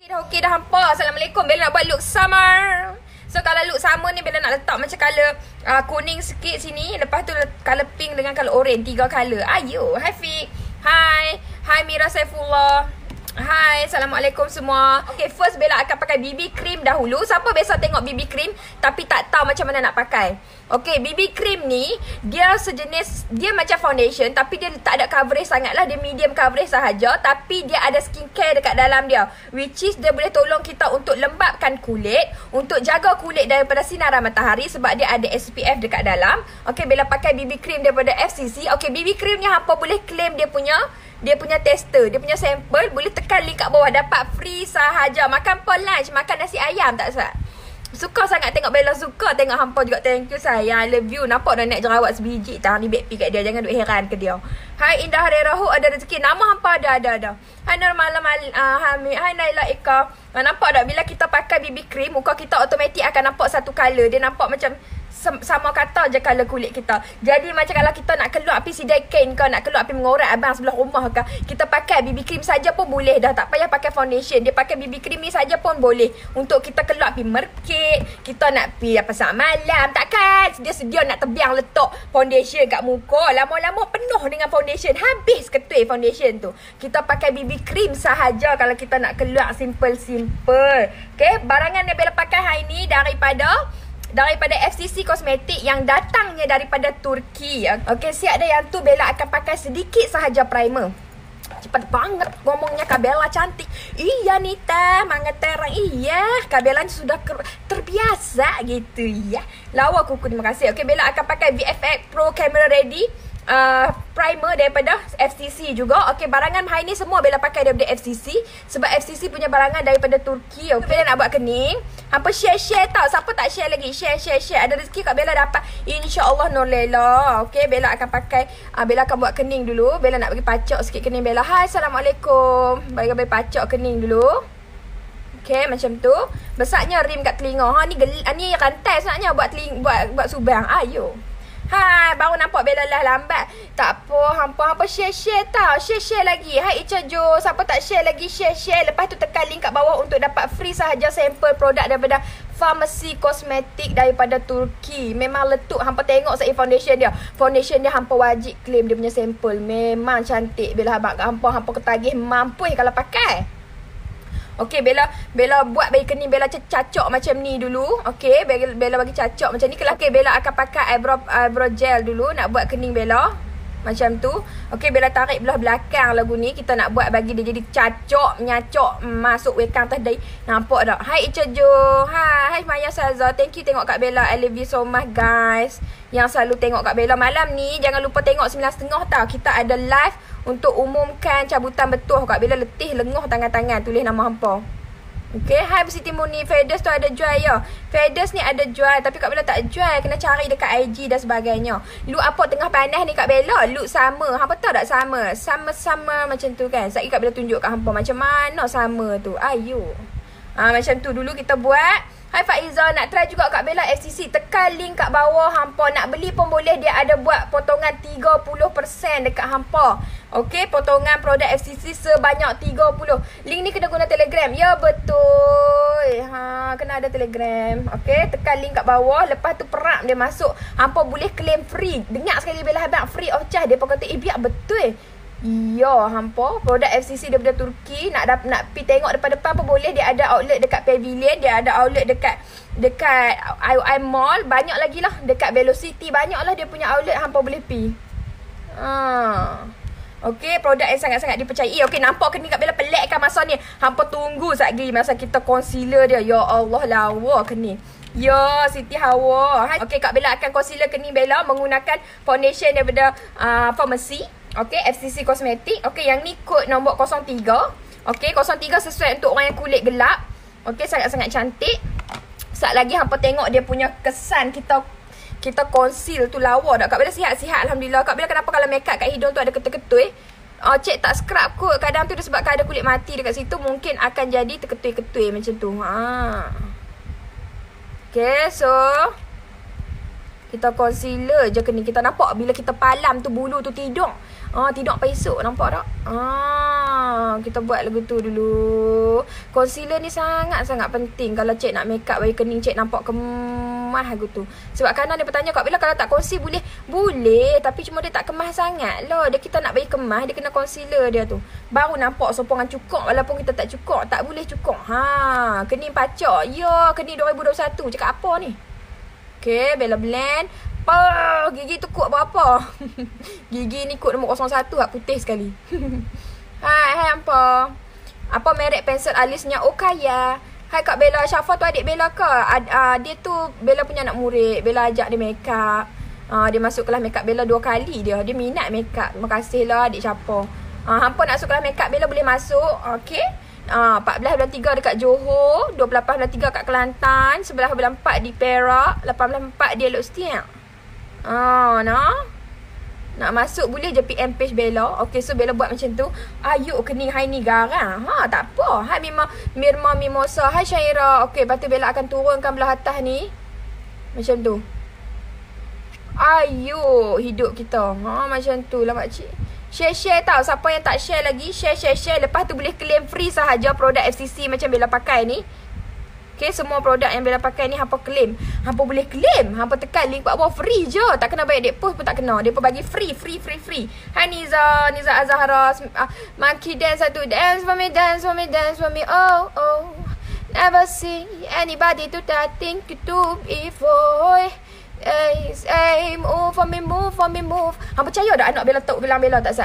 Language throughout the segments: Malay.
Okey dah hampa. Assalamualaikum. Bella nak buat look summer. So kalau look summer ni Bella nak letak macam colour kuning sikit sini. Lepas tu colour pink dengan colour orange. 3 colour. Ayo. Hai Fik. Hai. Hai Mira Saifullah. Hai, Assalamualaikum semua. Okay, first Bella akan pakai BB cream dahulu. Siapa biasa tengok BB cream tapi tak tahu macam mana nak pakai? Okay, BB cream ni dia sejenis, dia macam foundation tapi dia tak ada coverage sangat lah. Dia medium coverage sahaja tapi dia ada skincare dekat dalam dia, which is dia boleh tolong kita untuk lembapkan kulit, untuk jaga kulit daripada sinaran matahari sebab dia ada SPF dekat dalam. Okay, Bella pakai BB cream daripada FCC. Okay, BB cream ni hampa boleh claim dia punya tester, dia punya sampel. Boleh tekan link kat bawah, dapat free sahaja. Makan per lunch, makan nasi ayam tak Sat? Suka sangat tengok Bella, suka tengok hampa juga. Thank you sayang, I love you. Nampak dah naik jerawat sebiji tang ni backpick kat dia. Jangan duk heran ke dia. Hai Indah Hari Rahu, ada rezeki. Nama hampa ada. Hai Nur Malam, hai Naila Eka. Nampak tak bila kita pakai BB cream, muka kita automatik akan nampak satu colour. Dia nampak macam sama kata je colour kulit kita. Jadi macam kalau kita nak keluar pergi sidai kain ke, nak keluar pergi mengorat abang sebelah rumah ke, kita pakai BB cream saja pun boleh dah. Tak payah pakai foundation. Dia pakai BB cream ni saja pun boleh untuk kita keluar pergi merkit, kita nak pergi pasar malam. Takkan dia sedia nak terbiang letak foundation kat muka. Lama-lama penuh dengan foundation. Habis ketui foundation tu. Kita pakai BB cream sahaja kalau kita nak keluar simple-simple. Okay, barangan yang Bella pakai hari ni daripada FCC Kosmetik yang datangnya daripada Turki. Okay, siap dah yang tu Bella akan pakai sedikit sahaja primer. Cepat banget ngomongnya Kak Bella cantik. Iya Nita, mangat terang. Iya, Kak Bella sudah terbiasa gitu ya. Lawa kuku, terima kasih. Okay, Bella akan pakai VFX Pro Camera Ready primer daripada FCC juga. Okay, barangan hari ni semua Bella pakai daripada FCC sebab FCC punya barangan daripada Turki. Okay, Bella nak buat kening. Hampa share tau. Siapa tak share lagi? Share. Ada rezeki Kak Bella dapat, InsyaAllah Nur Lela. Okay, Bella akan pakai Bella akan buat kening dulu. Bella nak bagi pacak sikit kening Bella. Hai, Assalamualaikum. Bagi pacak kening dulu. Okay, macam tu. Besarnya rim kat telinga. Ni rantai sebenarnya buat subang. Ayo. Hai, baru nampak Bella lah lambat. Tak apa, hampa share tau. Share lagi. Hai Ica Jo, siapa tak share lagi, share. Lepas tu tekan link kat bawah untuk dapat free sahaja sampel produk daripada Farmasi Kosmetik daripada Turki. Memang letup. Hampa tengok saya foundation dia. Foundation dia hampa wajib claim dia punya sampel. Memang cantik. Bella habaq kat hampa ketagih mampu kalau pakai. Okay, Bella buat bagi kening Bella cacok macam ni dulu. Okay, Bella bagi cacok macam ni. Okay, Bella akan pakai eyebrow gel dulu. Nak buat kening Bella macam tu. Okay, Bella tarik belah belakang lagu ni. Kita nak buat bagi dia jadi cacok, nyacok, masuk wekang atas dahi. Nampak tak? Hai Ica Jo. Hai Maya Salza. Thank you tengok Kak Bella. I love you so much guys yang selalu tengok Kak Bella. Malam ni jangan lupa tengok 9.30 tau. Kita ada live untuk umumkan cabutan betul. Kak Bella letih lenguh tangan-tangan. Tulis nama hampa. Okay, hai Siti Muni. Feathers tu ada jual ya. Feathers ni ada jual tapi Kak Bella tak jual. Kena cari dekat IG dan sebagainya. Look apa tengah panas ni Kak Bella? Look sama. Hampa tahu tak sama? Sama macam tu kan. Sekejap Kak Bella tunjuk kat hampa macam mana sama tu. Ayo. Macam tu dulu kita buat. Hai Faiza, nak try juga Kak Bella FCC. Tekan link kat bawah hampa. Nak beli pun boleh. Dia ada buat potongan 30% dekat hampa. Okay, potongan produk FCC sebanyak 30. Link ni kena guna Telegram. Ya, betul. Kena ada Telegram. Okay, tekan link kat bawah. Lepas tu perak dia masuk. Hampa boleh claim free. Dengar sekali Bella habaq free of charge. Dia pun kata, biar betul. Ya, hampa produk FCC daripada Turki. Nak pergi tengok depan-depan pun boleh. Dia ada outlet dekat Pavilion. Dia ada outlet dekat IOI Mall. Banyak lagi lah. Dekat Velocity banyak lah dia punya outlet. Hampa boleh pergi. Okay, produk yang sangat-sangat dipercayai. Okay, nampak ke ni Kak Bella pelik kan masa ni. Hampa tunggu sekejap lagi masa kita concealer dia. Ya Allah, lawa ke ni. Ya, Siti Hawa. Okay, Kak Bella akan concealer ke ni Bella menggunakan foundation daripada Farmasi. Okay, FCC Kosmetik. Okay, yang ni kod nombor 03. Okay, 03 sesuai untuk orang yang kulit gelap. Okay, sangat-sangat cantik. Sekejap lagi hampa tengok dia punya kesan kita conceal tu lawa dah. Kak Bella sihat-sihat Alhamdulillah. Kak Bella kenapa kalau make up kat hidung tu ada ketui-ketui? Cik tak scrub kot. Kadang tu disebabkan ada kulit mati dekat situ. Mungkin akan jadi terketui-ketui macam tu. Okay, so kita concealer je ke ni. Kita nampak bila kita palam tu bulu tu tidur. Tidur sampai esok. Nampak tak? Kita buat lagu tu dulu. Concealer ni sangat-sangat penting. Kalau cik nak make up bagi kening cik nampak kemas lagu tu. Sebab kanan dia bertanya, Kak Bella kalau tak conceal boleh? Boleh. Tapi cuma dia tak kemas sangat lah. Dia kita nak bagi kemas, dia kena concealer dia tu. Baru nampak sopongan cukok. Walaupun kita tak cukok. Tak boleh cukok. Kening pacak. Ya, kening 2021. Cakap apa ni? Okay, Bella blend. Gigi tu kod berapa? Gigi ni kod nombor 01. Hak putih sekali. Hai apa merek pensel alisnya? Kaya. Hai Kak Bella, Syafa tu adik Bella ke? Dia tu Bella punya anak murid. Bella ajak dia make up. Dia masuk kelas make up Bella 2 kali dia. Dia minat make up. Terima kasih lah adik Syafa. Hampa nak masuk kelas make up Bella boleh masuk. Okay. 14 bulan 3 dekat Johor, 28 bulan 3 kat Kelantan, 11 bulan 4 di Perak, 18 bulan 4 di Elok Setiap. Nak masuk boleh je PM page Bella. Okay, so Bella buat macam tu. Ayuk kening hai ni garang. Tak apa. Hai Mirma Mimosa. Hai Syaira. Okay, lepas tu Bella akan turunkan belah atas ni. Macam tu. Ayuk hidup kita. Macam tu lah makcik. Share tau. Siapa yang tak share lagi, share. Lepas tu boleh claim free sahaja produk FCC macam Bella pakai ni. Okay, semua produk yang Bella pakai ni hampa claim. Hampa boleh claim. Hampa tekan link kat bawah free je. Tak kena bayar dek post pun tak kena. Dia pun bagi free. Hai Niza Azahara. Monkey dance satu. Dance for me. Oh. Never see anybody do that thing you do before. Move for me. Hang percaya tak anak Bella tahu bilang Bella tak Sat?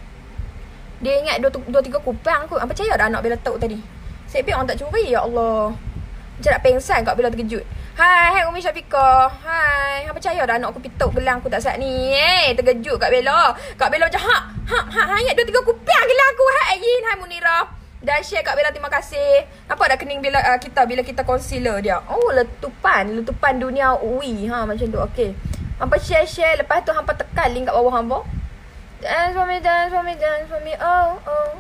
Dia ingat 2-3 kupang kot. Hang percaya tak anak Bella tahu tadi? Saya biar orang tak curi, ya Allah. Macam nak pengsan Kak Bella terkejut. Hai Umi Syafiqah. Hai. Hang percaya tak anak aku pituk gelang aku tak Sat ni? Terkejut Kak Bella. Kak Bella macam ingat 2-3 kupang gelang aku. Hai Yin. Hai Munira. Dan share Kak Bella, terima kasih. Nampak dah kening Bella, bila kita concealer dia. Letupan dunia UI. Macam tu. Okey. Hampa share. Lepas tu hampa tekan link kat bawah hampa. Dance for me. Oh.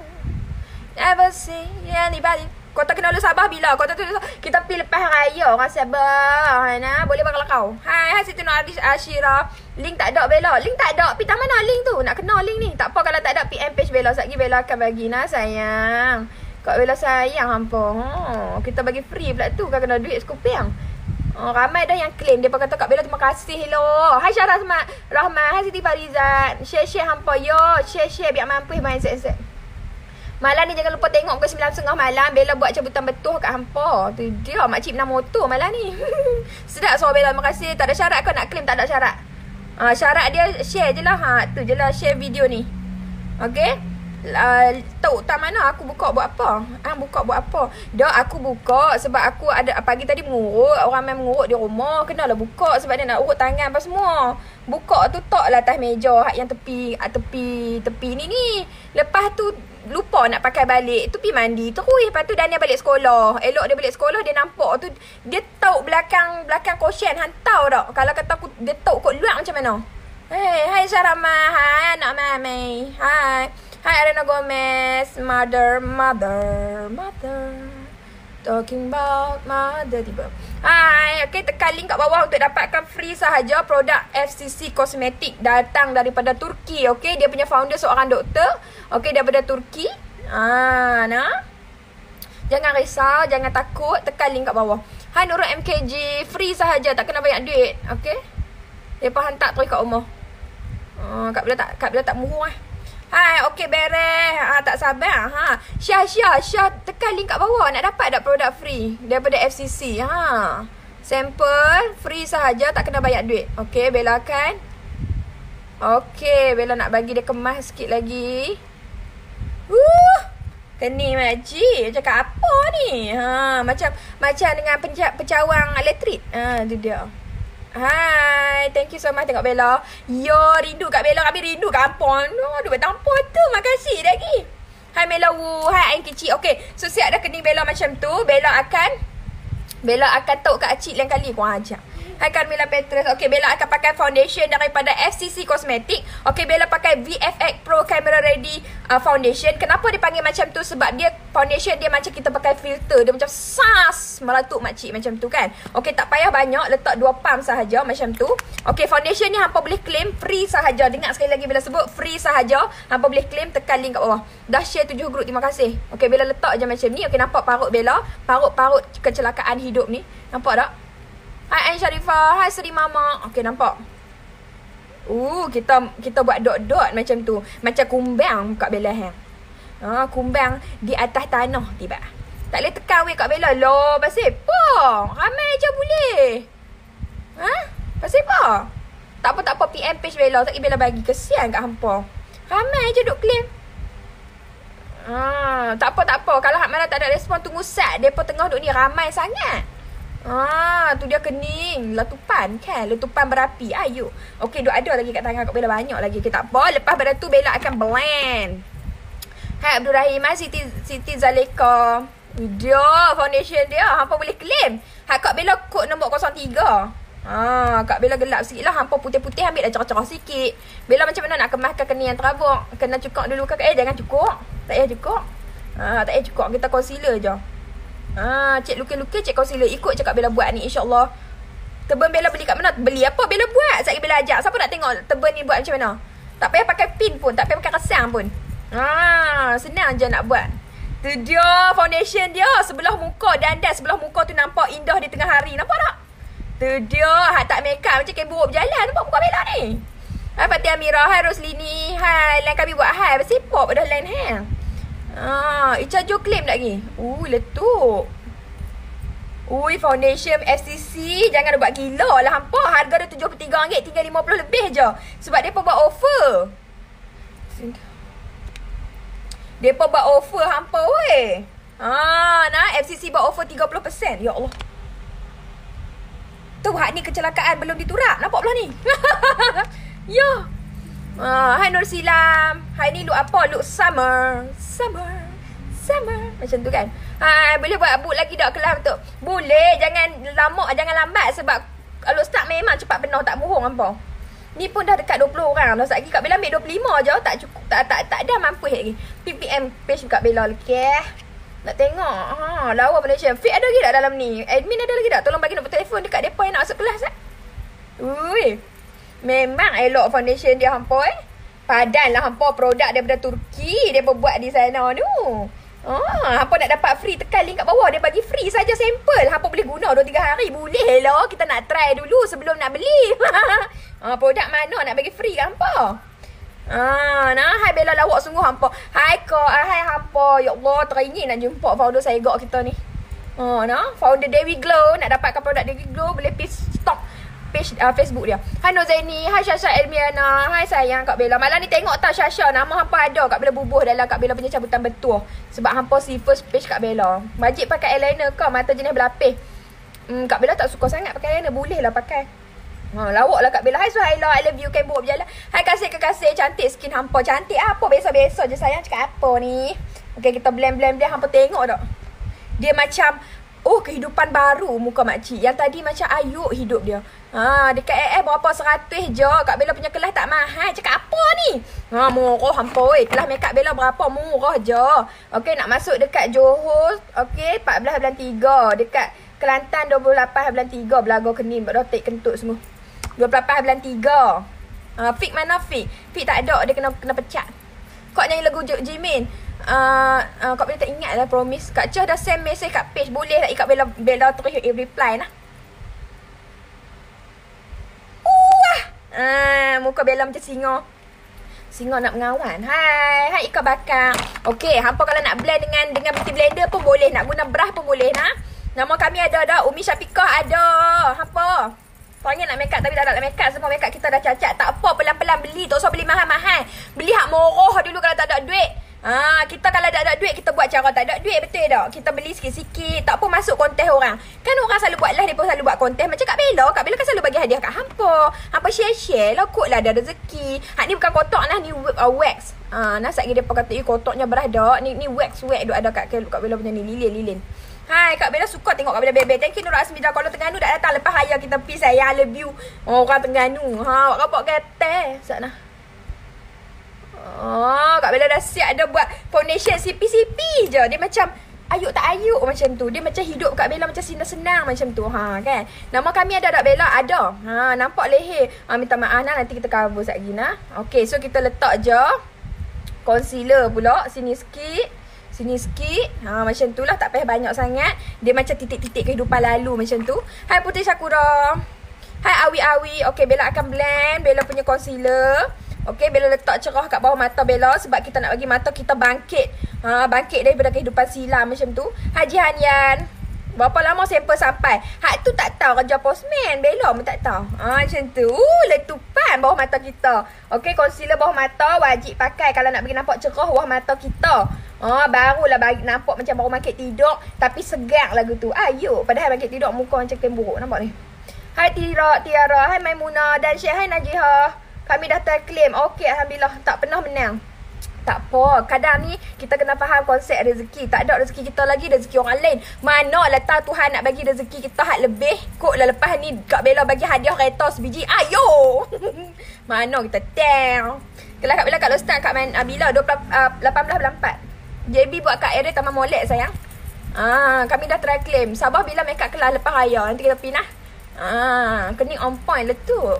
Never see anybody. Kau tak kenal Sabah bila? Kau tak tahu kita pergi lepas raya orang Sabah. Boleh bakal kau. Hai Siti Nur Ashira. Link tak ada Bella. Link tak ada. Pergi mana link tu? Nak kenal link ni. Tak apa kalau tak ada PM page Bella. Sekejap lagi Bella akan bagi sayang. Kak Bella sayang hampa. Kita bagi free pula tu. Kau kena duit sekupiang. Ramai dah yang claim. Dia kata Kak Bella terima kasih lo. Hai Syarah Rahman. Hai Siti Farizat. Share hampa. Yo share biar mampu main set. Malam ni jangan lupa tengok pukul 9.30 malam. Bella buat cabutan betul kat hampa. Tu dia makcik menang motor malam ni. Sedap suara Bella. Terima kasih. Tak ada syarat kau nak claim? Tak ada syarat. Syarat dia share je lah. Tu je lah share video ni. Okay. Tahu tak mana aku buka buat apa? Buka buat apa? Dah aku buka sebab aku ada pagi tadi mengurut. Orang main mengurut di rumah. Kenalah buka sebab dia nak urut tangan apa semua. Buka tu tok lah atas meja. Yang tepi ni. Lepas tu lupa nak pakai balik. Tu pergi mandi terus. Lepas tu Dania balik sekolah. Elok dia balik sekolah. Dia nampak tu. Dia tahu belakang kosyen. Tahu tak? Kalau kata aku, dia tahu kot luar macam mana. Hai Syarama. Hai anak mami. Hai Arena Gomez. Mother. Talking about mother tiba. Hai. Okay, tekan link kat bawah untuk dapatkan free sahaja produk FCC Cosmetic. Datang daripada Turki. Okay, dia punya founder seorang doktor. Okay, daripada Turki. Jangan risau, jangan takut. Tekan link kat bawah. Hai Nurul MKG. Free sahaja, tak kena banyak duit. Okay. Lepas hantar terus kat rumah. Kak Bella tak murah. Hai, okey beres. Tak sabar. Syah, tekan link kat bawah nak dapat tak produk free daripada FCC. Sampel free sahaja, tak kena bayar duit. Okey, Bella kan. Okey, Bella nak bagi dia kemas sikit lagi. Kening makcik. Cakap apa ni? Macam dengan pencawang elektrik. Tu dia. Hai, thank you so much tengok Bella. Yo, rindu kat Bella. Kami rindu kat Ampon. Aduh, bertampo tu. Makasih lagi. Hai Mela Wu. Hai Ain kecil. Okay, so siap dah kening Bella macam tu. Bella akan tahu kat acik lain kali. Kurang ajar. Hai Carmela Petrus. Okay, Bella akan pakai foundation daripada FCC Cosmetic. Okay, Bella pakai VFX Pro Camera Ready foundation. Kenapa dia panggil macam tu? Sebab dia foundation dia macam kita pakai filter. Dia macam sas meletup makcik macam tu kan. Okey, tak payah banyak, letak 2 pump sahaja macam tu. Okey, foundation ni hampa boleh claim free sahaja. Dengar sekali lagi Bella sebut free sahaja. Hampa boleh claim, tekan link kat bawah. Dah share 7 group, terima kasih. Okey, Bella letak je macam ni. Okey, nampak parut Bella, parut-parut kecelakaan hidup ni. Nampak tak? Hai Ain Sharifah, hai Seri Mama. Okey, nampak. Kita buat dot-dot macam tu. Macam kumbang kat Bella hang. Kumbang di atas tanah tiba. Tak boleh tekan weh kat Bella. Loh, pasal apa? Ramai je boleh. Pasal apa? Tak apa PM page Bella. Tak Bella bagi. Kesian kat hampa. Ramai je duk claim. Tak apa. Kalau hak mana tak ada respon, tunggu sat. Depa tengah duk ni ramai sangat. Tu dia kening. Letupan kan? Letupan berapi. Ayo. Okey, duk ada lagi kat tangan kat Bella. Banyak lagi. Okay, tak apa. Lepas pada tu Bella akan blend. Hai Abdul Rahim. Hai Siti Zaleka. Dia foundation dia hampa boleh claim. Hak Kak Bella kod nombor 03. Kak Bella gelap sikit lah. Hampa putih-putih ambil dah cerah-cerah sikit. Bella macam mana nak kemaskan kening yang terabuk? Kena cukup dulu ke? Jangan cukup. Tak payah cukup. Tak payah cukup. Kita concealer je. Cek lukis-lukis, cek concealer. Ikut cakap Bella buat ni, insyaAllah. Turban Bella beli kat mana? Beli apa Bella buat? Sekali Bella ajak. Siapa nak tengok turban ni buat macam mana? Tak payah pakai pin pun. Tak payah pakai resang pun. Senang je nak buat. Tu dia foundation dia. Sebelah muka dandan. Sebelah muka tu nampak indah di tengah hari. Nampak tak? Tu dia. Hak tak make up macam keburu berjalan. Nampak muka Bella ni. Hai Fatih Amira. Hai Roslini. Hai. Line kami buat hai. Bersipok pada line hang. Ica Jo claim tak lagi? Letup. Foundation FCC. Jangan buat gila lah hampa. Harga dia RM73. Tinggal RM50 lebih je. Sebab dia pun buat offer. Depa buat offer hampa weh. FCC buat offer 30%. Ya Allah. Tu hak ni kecelakaan belum diturap. Nampak belah ni. Ya. Hai Nur Silam. Hai ni look apa? Look summer. Macam tu kan. Boleh buat boot lagi tak kelas tu? Boleh. Jangan lama, jangan lambat. Sebab kalau start memang cepat penuh. Tak bohong hampa. Ni pun dah dekat 20 orang. Dah lagi Kak Bella ambil 25 je. Tak cukup. Tak dah mampu lagi. PPM page Kak Bella lagi. Nak tengok. Lawa Malaysia. Fit ada lagi tak dalam ni? Admin ada lagi tak? Tolong bagi nombor telefon dekat depa yang nak masuk kelas. Memang elok foundation dia hampa Padan lah hampa produk daripada Turki. Dia buat di sana tu. Hampa nak dapat free, tekan link kat bawah. Dia bagi free saja sampel. Hampa boleh guna 2-3 hari. Boleh lah. Kita nak try dulu sebelum nak beli. Produk mana nak bagi free kat hampa? Hai Bella lawak sungguh hampa. Hai kak. Hai hampa. Ya Allah, teringin nak jumpa founder saya gak kita ni. Founder Dewi Glow. Nak dapatkan produk Dewi Glow, boleh pergi stok page Facebook dia. Hai Nur Zaini. Hai Syasha Elmiana. Hai sayang Kak Bella. Malam ni tengok tak Syasha, nama hampa ada Kak Bella bubuh dalam Kak Bella punya cabutan betul. Sebab hampa si first page Kak Bella. Wajib pakai eyeliner ke mata jenis berlapis. Kak Bella tak suka sangat pakai eyeliner. Boleh lah pakai. Lawak lah Kak Bella. Hai Suhaila, I love you. Kembuk berjalan. Hai kasih kekasih. Cantik skin hampa. Cantik apa? Biasa-biasa je sayang. Cakap apa ni? Okay, kita blend. Hampa tengok tak? Dia macam kehidupan baru muka makcik. Yang tadi macam ayuk hidup dia. Dekat berapa 100 je. Kak Bella punya kelas tak mahal. Cakap apa ni? Murah hampa. Kelas make up Bella berapa? Murah je. Okay, nak masuk dekat Johor. Okay, 14 bulan 3. Dekat Kelantan 28 bulan 3. Belaga kening. Buat dotek kentut semua. 28 bulan 3. Fik mana Fik? Fik tak ada. Dia kena pecat. Kau nyanyi lagu Jimin. Kak Bella tak ingat lah promise. Kak Choh dah send message kat page. Boleh tak Kak Bella terus reply lah. Muka Bella macam singa. Singa nak mengawan. Hai ikan bakar. Okay, hampa kalau nak blend dengan beauty blender pun boleh. Nak guna brush pun boleh Nama kami ada. Umi Syafiqah ada. Hampa soalnya nak make up tapi tak nak make up. Semua make up kita dah cacat. Tak apa, pelan-pelan beli. Tak usah beli mahal-mahal. Beli hak murah dulu kalau tak ada duit. Kita kalau tak ada duit, kita buat cara tak ada duit. Betul tak? Kita beli sikit-sikit. Tak apa masuk kontes orang. Kan orang selalu buat live. Dia pun selalu buat kontes. Macam Kak Bella. Kak Bella kan selalu bagi hadiah kat hampa. Hampa share-share lah. Kot lah ada rezeki. Hak ni bukan kotak lah. Ni wax. Nasab dia kata kotaknya beras tak. Ni wax duk ada kat Bella punya ni. Lilin. Hai, Kak Bella suka tengok Kak Bella bebe. Thank you Nur Asmida. Kalau Terengganu dah datang lepas raya kita pergi saya love you. Orang Terengganu. Awak kapok kata. Sana. Kak Bella dah siap ada buat foundation CP je. Dia macam ayuk tak ayuk macam tu. Dia macam hidup kat Bella macam senang-senang macam tu. Ha kan. Nama kami ada tak Bella? Ada. Ha nampak leher. Minta maaf nah, nanti kita cover sekejap lagi nah. Okey, so kita letak je concealer pula sini sikit. Sini sikit. Macam tu lah, tak payah banyak sangat. Dia macam titik-titik kehidupan lalu macam tu. Hai Putri Sakura. Hai Awi-Awi. Okey, Bella akan blend Bella punya concealer. Okey, Bella letak cerah kat bawah mata Bella sebab kita nak bagi mata kita bangkit. Bangkit daripada kehidupan silam macam tu. Haji Hanian. Berapa lama sampel sampai? Hak tu tak tahu kerja postman. Bella pun tak tahu. Macam tu. Letupan bawah mata kita. Okey, concealer bawah mata wajib pakai kalau nak bagi nampak cerah bawah mata kita. Barulah bagi nampak macam baru bangkit tidur tapi segar lagu tu. Ayuh, padahal bangkit tidur muka macam tembok. Nampak ni? Hai Tiara. Hai Maimuna dan Syed. Hai Najihah. Kami dah terklaim. Okey, alhamdulillah. Tak pernah menang. Tak apa. Kadang ni kita kena faham konsep rezeki. Tak ada rezeki kita lagi, rezeki orang lain. Manalah tahu Tuhan nak bagi rezeki kita hak lebih. Koklah lepas ni Kak Bella bagi hadiah kereta sebiji. Ayo. Mana kita tell. Kelas Kak Bella kat Lostan kat bila 18 bulan 4. JB buat Kak Area Taman Molek sayang. Kami dah terklaim. Sabar bila make up kelas lepas raya. Nanti kita pindah. Kening on point letup.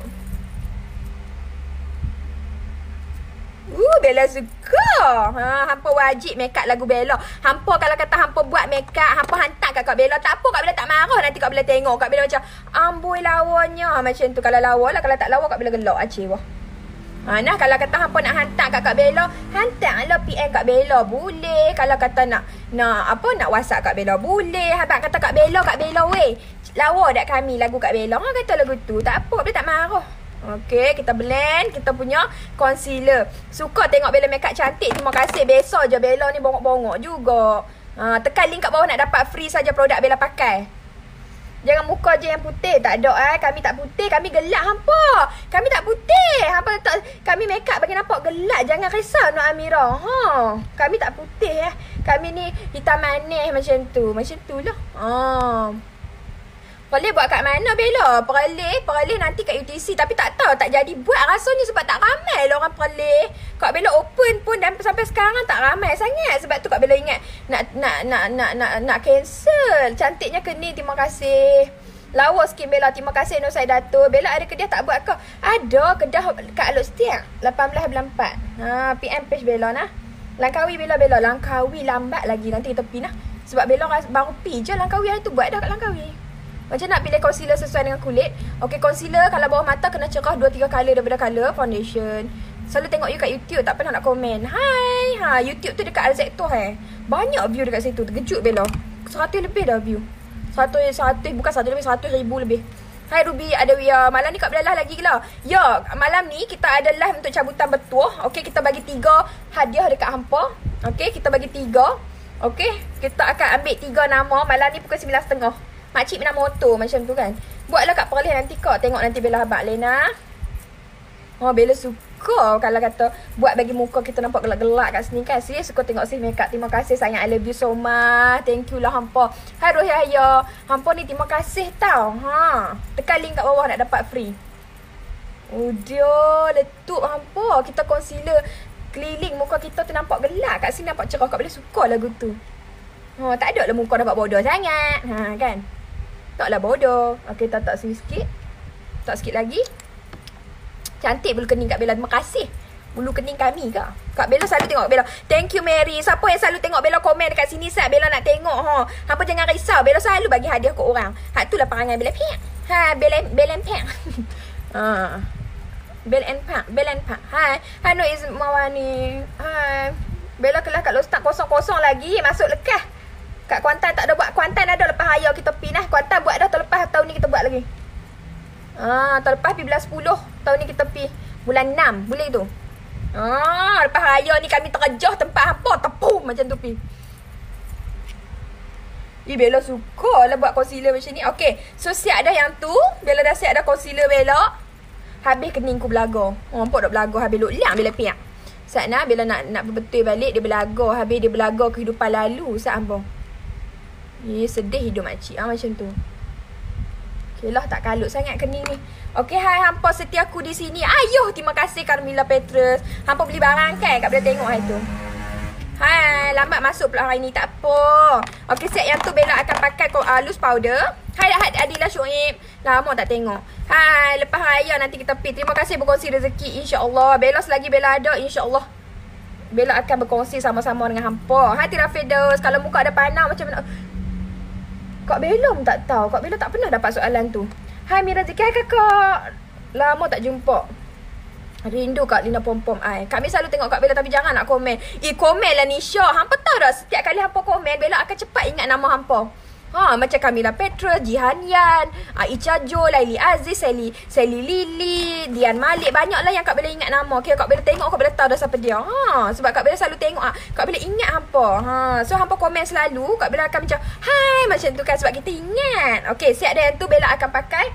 Bella suka. Hampa wajib make up lagu Bella. Hampa kalau kata hampa buat make up, hampa hantar kat Kak Bella. Tak apa, Kak Bella tak marah. Nanti Kak Bella tengok. Kak Bella macam, amboi lawanya. Macam tu. Kalau lawa lah. Kalau tak lawa, Kak Bella gelak aceh wah. Nah, kalau kata hampa nak hantar kat Kak Bella, hantarlah PM Kak Bella. Boleh. Kalau kata nak WhatsApp Kak Bella, boleh. Habang kata Kak Bella weh. Lawa dak kami lagu Kak Bella. Kata lagu tu. Tak apa, Kak Bella tak marah. Okey, kita blend kita punya concealer. Suka tengok Bella makeup cantik. Terima kasih. Besok je Bella ni bongok-bongok juga. Tekan link kat bawah nak dapat free saja produk Bella pakai. Jangan muka je yang putih. Tak ada kami tak putih. Kami gelap hampa. Kami tak putih. Hampa tak, kami makeup bagi nampak gelap. Jangan risau Nur Amira. Kami tak putih Kami ni hitam manis macam tu. Macam tu lah. Perlih buat kat mana Bella? Perlih nanti kat UTC. Tapi tak tahu tak jadi buat rasanya sebab tak ramai lah orang Perlih. Kak Bella open pun dan sampai sekarang tak ramai sangat. Sebab tu Kak Bella ingat nak cancel. Cantiknya Kening, terima kasih. Lawa skin Bella, terima kasih Nur Saidatul. Bella ada kedah tak buat ke? Ada kedah kat Alok Setiak 18 bulan 4. PM page Bella nah. Langkawi Bella. Langkawi lambat lagi. Nanti kita pergi nah. Sebab Bella baru pergi je Langkawi hari tu. Buat dah kat Langkawi. Macam nak pilih concealer sesuai dengan kulit. Okey, concealer kalau bawah mata kena cerah 2-3 color daripada color foundation. Selalu tengok you kat YouTube, tak pernah nak komen. Hai. YouTube tu dekat Alzector Banyak view dekat situ. Terkejut Bella. 100 lebih dah view. 100 bukan 100 lebih, 100,000 lebih. Hai Ruby, ada Wia. Malam ni Kak Bella lagi ke lah? Ya, malam ni kita ada live untuk cabutan bertuah. Okey, kita bagi 3 hadiah dekat hampa. Okey, kita bagi 3. Okey, kita akan ambil 3 nama. Malam ni pukul 9.30. Makcik nak motor macam tu kan. Buatlah kat Perlih nanti kau. Tengok nanti Bella habak Lena. Bella suka kalau kata buat bagi muka kita nampak gelak-gelak kat sini kan. Serius suka tengok sis makeup. Terima kasih sayang. I love you so much. Thank you lah hampa. Hai Rohaya. Hampa ni terima kasih tau. Tekan link kat bawah nak dapat free. Dia letup hampa. Kita concealer keliling muka kita tu nampak gelak. Kat sini nampak cerah. Kak Bella suka lagu tu. Tak ada lah muka nampak bodoh sangat. Kan. Taklah bodoh. Okey, tak sikit. Tak sikit lagi. Cantik bulu kening Kak Bella. Terima kasih. Bulu kening kami ke? Kak Bella selalu tengok Bella. Thank you Mary. Siapa yang selalu tengok Bella komen dekat sini sat Bella nak tengok Hampa jangan risau. Bella selalu bagi hadiah ke orang. Hak tu lah perangai Bella Pek. Bella Pek. Bella Pek. Hai Nur Izmawani. Hai. Bella kelas kat Lostak kosong-kosong lagi. Masuk lekas. Kat Kuantan tak ada buat. Kuantan ada lepas raya kita pergi nah. Kuantan buat dah terlepas tahun ni kita buat lagi. Terlepas pergi bulan 10. Tahun ni kita pergi bulan 6. Boleh tu. Lepas raya ni kami terjah tempat hampa. Tepum macam tu pergi. Bella suka lah buat concealer macam ni. Okay. So siap dah yang tu. Bella dah siap dah concealer Bella. Habis kening ku belaga. Nampak tak belaga. Habis lulang Bella piak. Saat nak Bella nak betul balik. Dia belaga. Habis dia belaga kehidupan lalu. Saat hampa. Sedih hidup makcik macam tu. Okay lah, tak kalut sangat kening ni. Okay, hai hampa setia aku di sini. Ayuh, terima kasih Carmilla Petrus. Hampa beli barang kan? Kak Bella tengok hari tu. Hai, lambat masuk pula hari ni. Tak apa. Okey, siap yang tu Bella akan pakai loose powder. Hai Adila Syuib. Lama tak tengok. Hai, lepas raya nanti kita pergi. Terima kasih berkongsi rezeki, insya-Allah. Bella selagi Bella ada, insya-Allah Bella akan berkongsi sama-sama dengan hampa. Hai Tira Firdaus, kalau muka ada panah macam mana? Kak Bella pun tak tahu. Kak Bella tak pernah dapat soalan tu. Hai Mira Ziki, hai kakak. Lama tak jumpa. Rindu Kak Lina Pom-Pom ai. Kami selalu tengok Kak Bella tapi jangan nak komen. Komen lah Nisha. Hampa tahu dah setiap kali hampa komen, Bella akan cepat ingat nama hampa. Macam Camilla Petra, Jihan Yan, Aicha Jo, Laili Aziz, Sally Lily, Dian Malik. Banyaklah yang Kak Bella ingat nama. Okay, Kak Bella tengok, Kak Bella tahu dah siapa dia. Sebab Kak Bella selalu tengok. Kak Bella ingat hampa. So hampa komen selalu, Kak Bella akan macam, hai, macam tu kan sebab kita ingat. Okay, siap dah yang tu Bella akan pakai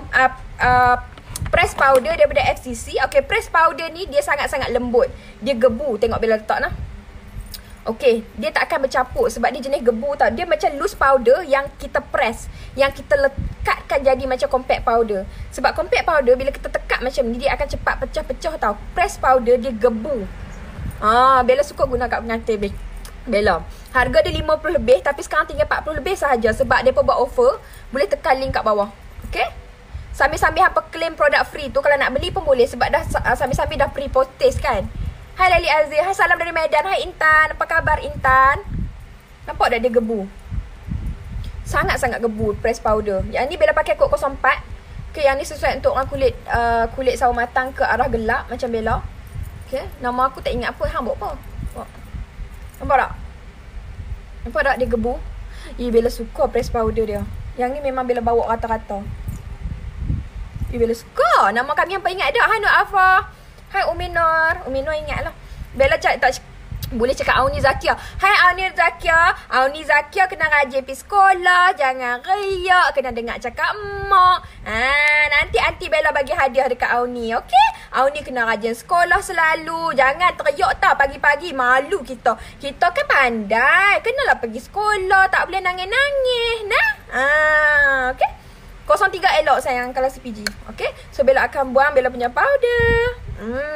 press powder daripada FCC. Okay, press powder ni dia sangat-sangat lembut. Dia gebu. Tengok Bella letak nah. Okay, dia tak akan bercampur sebab dia jenis gebu tau. Dia macam loose powder yang kita press, yang kita lekatkan jadi macam compact powder. Sebab compact powder bila kita tekat macam ni, dia akan cepat pecah-pecah tau. Press powder dia gebu. Bella suka guna kat pengantin Bella. Harga dia 50 lebih tapi sekarang tinggal 40 lebih sahaja sebab dia buat offer. Boleh tekan link kat bawah. Okay? Sambil-sambil hampa claim produk free tu, kalau nak beli pun boleh sebab dah sambil-sambil dah pre-post kan. Hai Lali Aziz, hai salam dari Medan. Hai Intan, apa khabar Intan? Nampak tak dia gebu? Sangat-sangat gebu press powder. Yang ni Bella pakai kod 04. Okay, yang ni sesuai untuk orang kulit sawo matang ke arah gelap macam Bella. Okay, nama aku tak ingat apa. Hang buat apa? Nampak tak? Nampak tak dia gebu? Bella suka press powder dia. Yang ni memang Bella bawa rata-rata. Bella suka. Nama kami yang paling ingat dah. Hai Nur Afa. Hai Umi Nur ingat lah. Bella tak boleh cakap Auni Zakia. Hai Auni Zakia. Auni Zakia kena rajin pergi sekolah. Jangan riak. Kena dengar cakap emak. Nanti Aunty Bella bagi hadiah dekat Auni. Okay? Auni kena rajin sekolah selalu. Jangan teriak tau pagi-pagi. Malu kita. Kita kan pandai. Kenalah pergi sekolah. Tak boleh nangis-nangis. Nah? Okay? 03 elok sayang kalau CPG. Okay? So Bella akan buang Bella punya powder.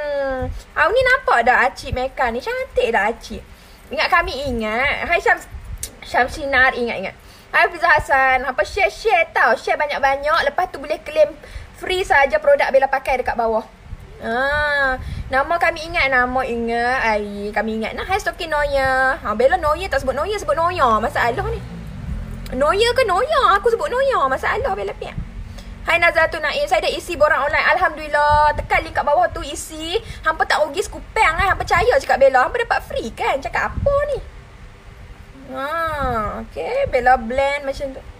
Ni nampak dah Acik Meka ni. Cantik dah Acik. Ingat kami ingat. Hai Syamsinar ingat. Hai Fiza Hassan. Apa share tau. Share banyak-banyak. Lepas tu boleh claim free saja produk Bella pakai dekat bawah. Nama kami ingat. Kami ingat. Hai Stoki Noya. Bella Noya tak sebut Noya. Sebut Noya. Masalah ni. Noya ke Noya? Aku sebut Noya. Masalah Bella piak. Hai Nazratul Naim, saya dah isi borang online. Alhamdulillah. Tekan link kat bawah tu isi. Hampa tak rugi sekupang kan. Hampa percaya cakap Bella. Hampa dapat free kan. Cakap apa ni? Okay. Bella blend macam tu.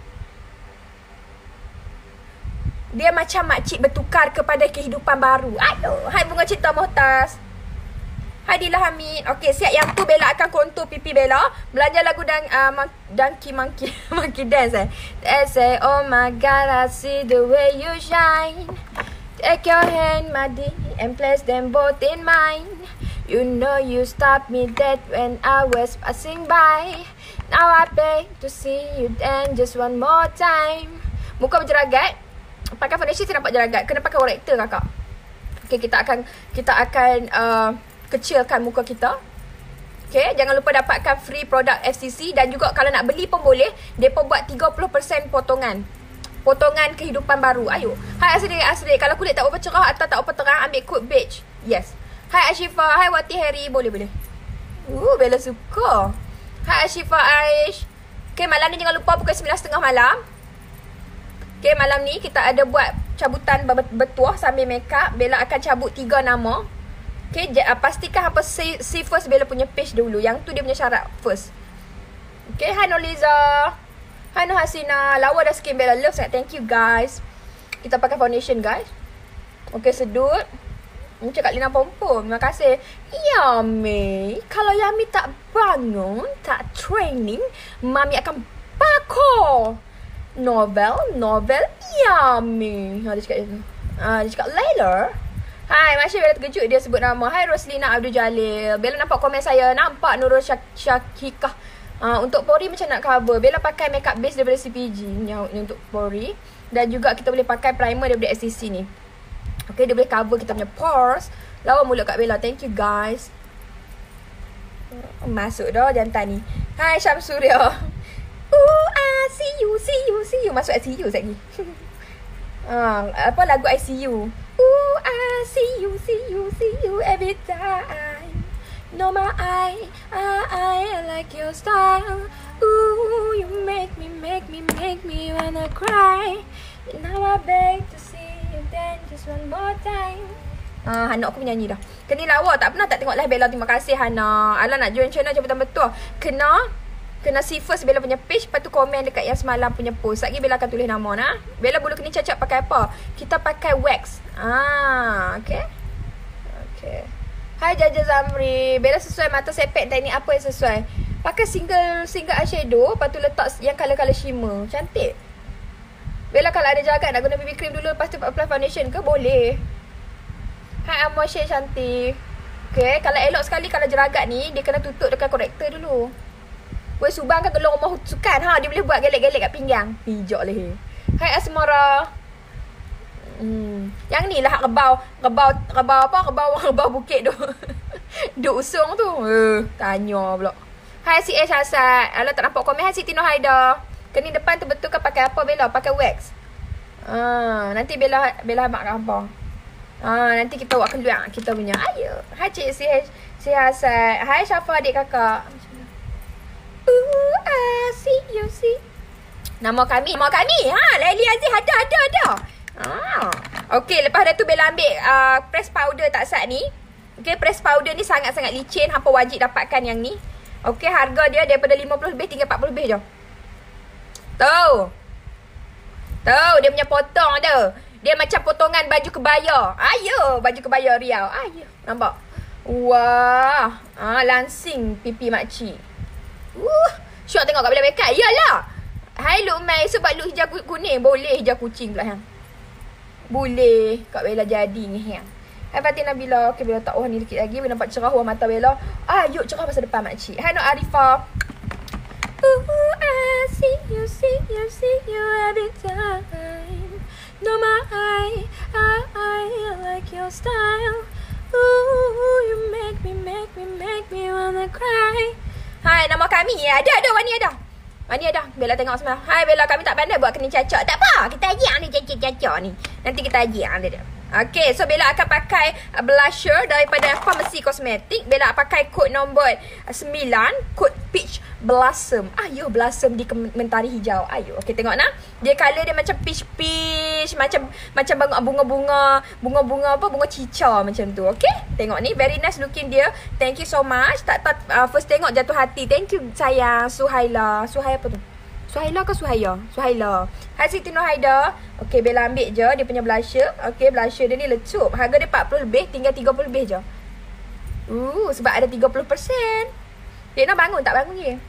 Dia macam makcik bertukar kepada kehidupan baru. Aduh. Hai Bunga Cita Mohtas. Hai Dila Hamid. Okay, siap yang tu Bella akan kontur pipi Bella. Belajar lagu Monkey Dance They say, oh my God, I see the way you shine. Take your hand, my dear, and place them both in mine. You know you stopped me dead when I was passing by. Now I beg to see you then just one more time. Muka berjeragat. Pakai foundation saya nampak jeragat. Kena pakai corrector kakak. Okay, kita akan kecilkan muka kita. Okay, jangan lupa dapatkan free produk FCC. Dan juga kalau nak beli pun boleh. Mereka buat 30% potongan kehidupan baru. Ayo. Hai Asri. Kalau kulit tak berapa cerah atau tak berapa terang, ambil kod beige. Yes. Hai Ashifa. Hai Wati Harry. Boleh. Bella suka. Hai Ashifa Aish. Okay, malam ni jangan lupa pukul 9.30 malam. Okay, malam ni kita ada buat cabutan bertuah sambil make up. Bella akan cabut 3 nama. Okay, pastikan hampa see first Bella punya page dulu. Yang tu dia punya syarat first. Okay, hai Noliza. Hai Nur Hasina. Lawa dah skin Bella love sangat. Thank you guys. Kita pakai foundation guys. Okay, sedut. Macam Kak Lina Pom-Pom. Terima kasih. Yummy. Kalau Yummy tak bangun, tak training, Mami akan bakar. Novel. Yummy. Dia cakap itu. Dia cakap Layla. Hai, Masya Bella terkejut dia sebut nama. Hai Roslina Abdul Jalil. Bella nampak komen saya. Nampak Nurul Syakikah. Untuk pori macam nak cover. Bella pakai makeup base daripada CPG ni untuk pori. Dan juga kita boleh pakai primer daripada SCC ni. Okay, dia boleh cover kita punya pores. Lawa mulut kat Bella. Thank you guys. Masuk dah jantan ni. Hai Syamsuria. See you. Masuk ICU sekejap lagi. Apa lagu ICU? I see you every time. No my I like your style. Ooh, you make me wanna cry. Now I beg to see you then just one more time. Hana aku menyanyi dah. Kena lawa tak pernah tak tengok live Bella. Terima kasih Hana. Alah nak join channel jemputan betul. Kena see first Bella punya page. Lepas tu komen dekat yang semalam punya post. Lagi Bella akan tulis nama nah. Bella bulu kena cacat pakai apa? Kita pakai wax. Okay. Hai Jaja Zamri. Bella sesuai mata sepet teknik apa yang sesuai? Pakai single eyeshadow. Lepas tu letak yang colour shimmer. Cantik. Bella kalau ada jagat nak guna BB cream dulu. Lepas tu apply foundation ke? Boleh. Hai Amor Syed cantik. Okay. Kalau elok sekali kalau jeragat ni dia kena tutup dengan korektor dulu. Weh Subang kan gelong rumah sukan. Dia boleh buat gelek-gelek kat pinggang. Pijak leher. Hai Asmara. Yang ni lah rebau bukit tu. Duk usung tu. Tanya pula. Hai si Ash Hasad. Alah tak nampak komen. Hai si Tino Haida. Kening depan tu betul ke pakai apa Bella? Pakai wax. Nanti Bella mak apa. Nanti kita buat keluar kita punya. Ayo. Hai cik si Hasad. Hai Syafa adik kakak. I see you. Nama kami. Laili Aziz ada. Okay, lepas dah tu Bella ambil press powder tak sat ni. Okay, press powder ni sangat-sangat licin. Hampa wajib dapatkan yang ni. Okay, harga dia daripada 50 lebih tinggal 40 lebih je. Tahu dia punya potong dia. Dia macam potongan baju kebaya. Ayo, baju kebaya Riau. Ayo, nampak? Wah, langsing pipi makcik. Syok tengok kat Bella Makeup. Yalah. Hai Luk Mai. Sebab Luk hijau kuning. Boleh hijau kucing pula yang. Boleh. Kak Bella jadi ni yang. Hai Fatin Nabila. Okay Bella tak ni sikit lagi. Bella nampak cerah warna mata Bella. Yuk cerah masa depan makcik. Hai Nur Arifah. I see you every time. No my I like your style. Ooh, you make me wanna cry. Hai, nama kami ada Wani ada. Bella tengok semalam. Hai Bella, kami tak pandai buat kening cacat. Tak apa, kita ajak ni cacat ni. Nanti kita ajak dia. Okay, so Bella akan pakai blusher daripada Pharmacy Cosmetic. Bella pakai kod nombor 9, kod Peach Blossom. Blossom di mentari hijau. Okay tengok nah. Dia color dia macam peach, macam bunga-bunga apa, bunga cica macam tu. Okay, tengok ni very nice looking dia. Thank you so much. Tak first tengok jatuh hati. Thank you sayang. Suhaila apa tu? Suhaila ke Suhaya? Suhaila. Hai Siti Nur Haida. Okay, Bella ambil je dia punya blusher. Okay, blusher dia ni lecup. Harga dia 40 lebih, tinggal 30 lebih je. Sebab ada 30%. Dia nak bangun, tak bangun je.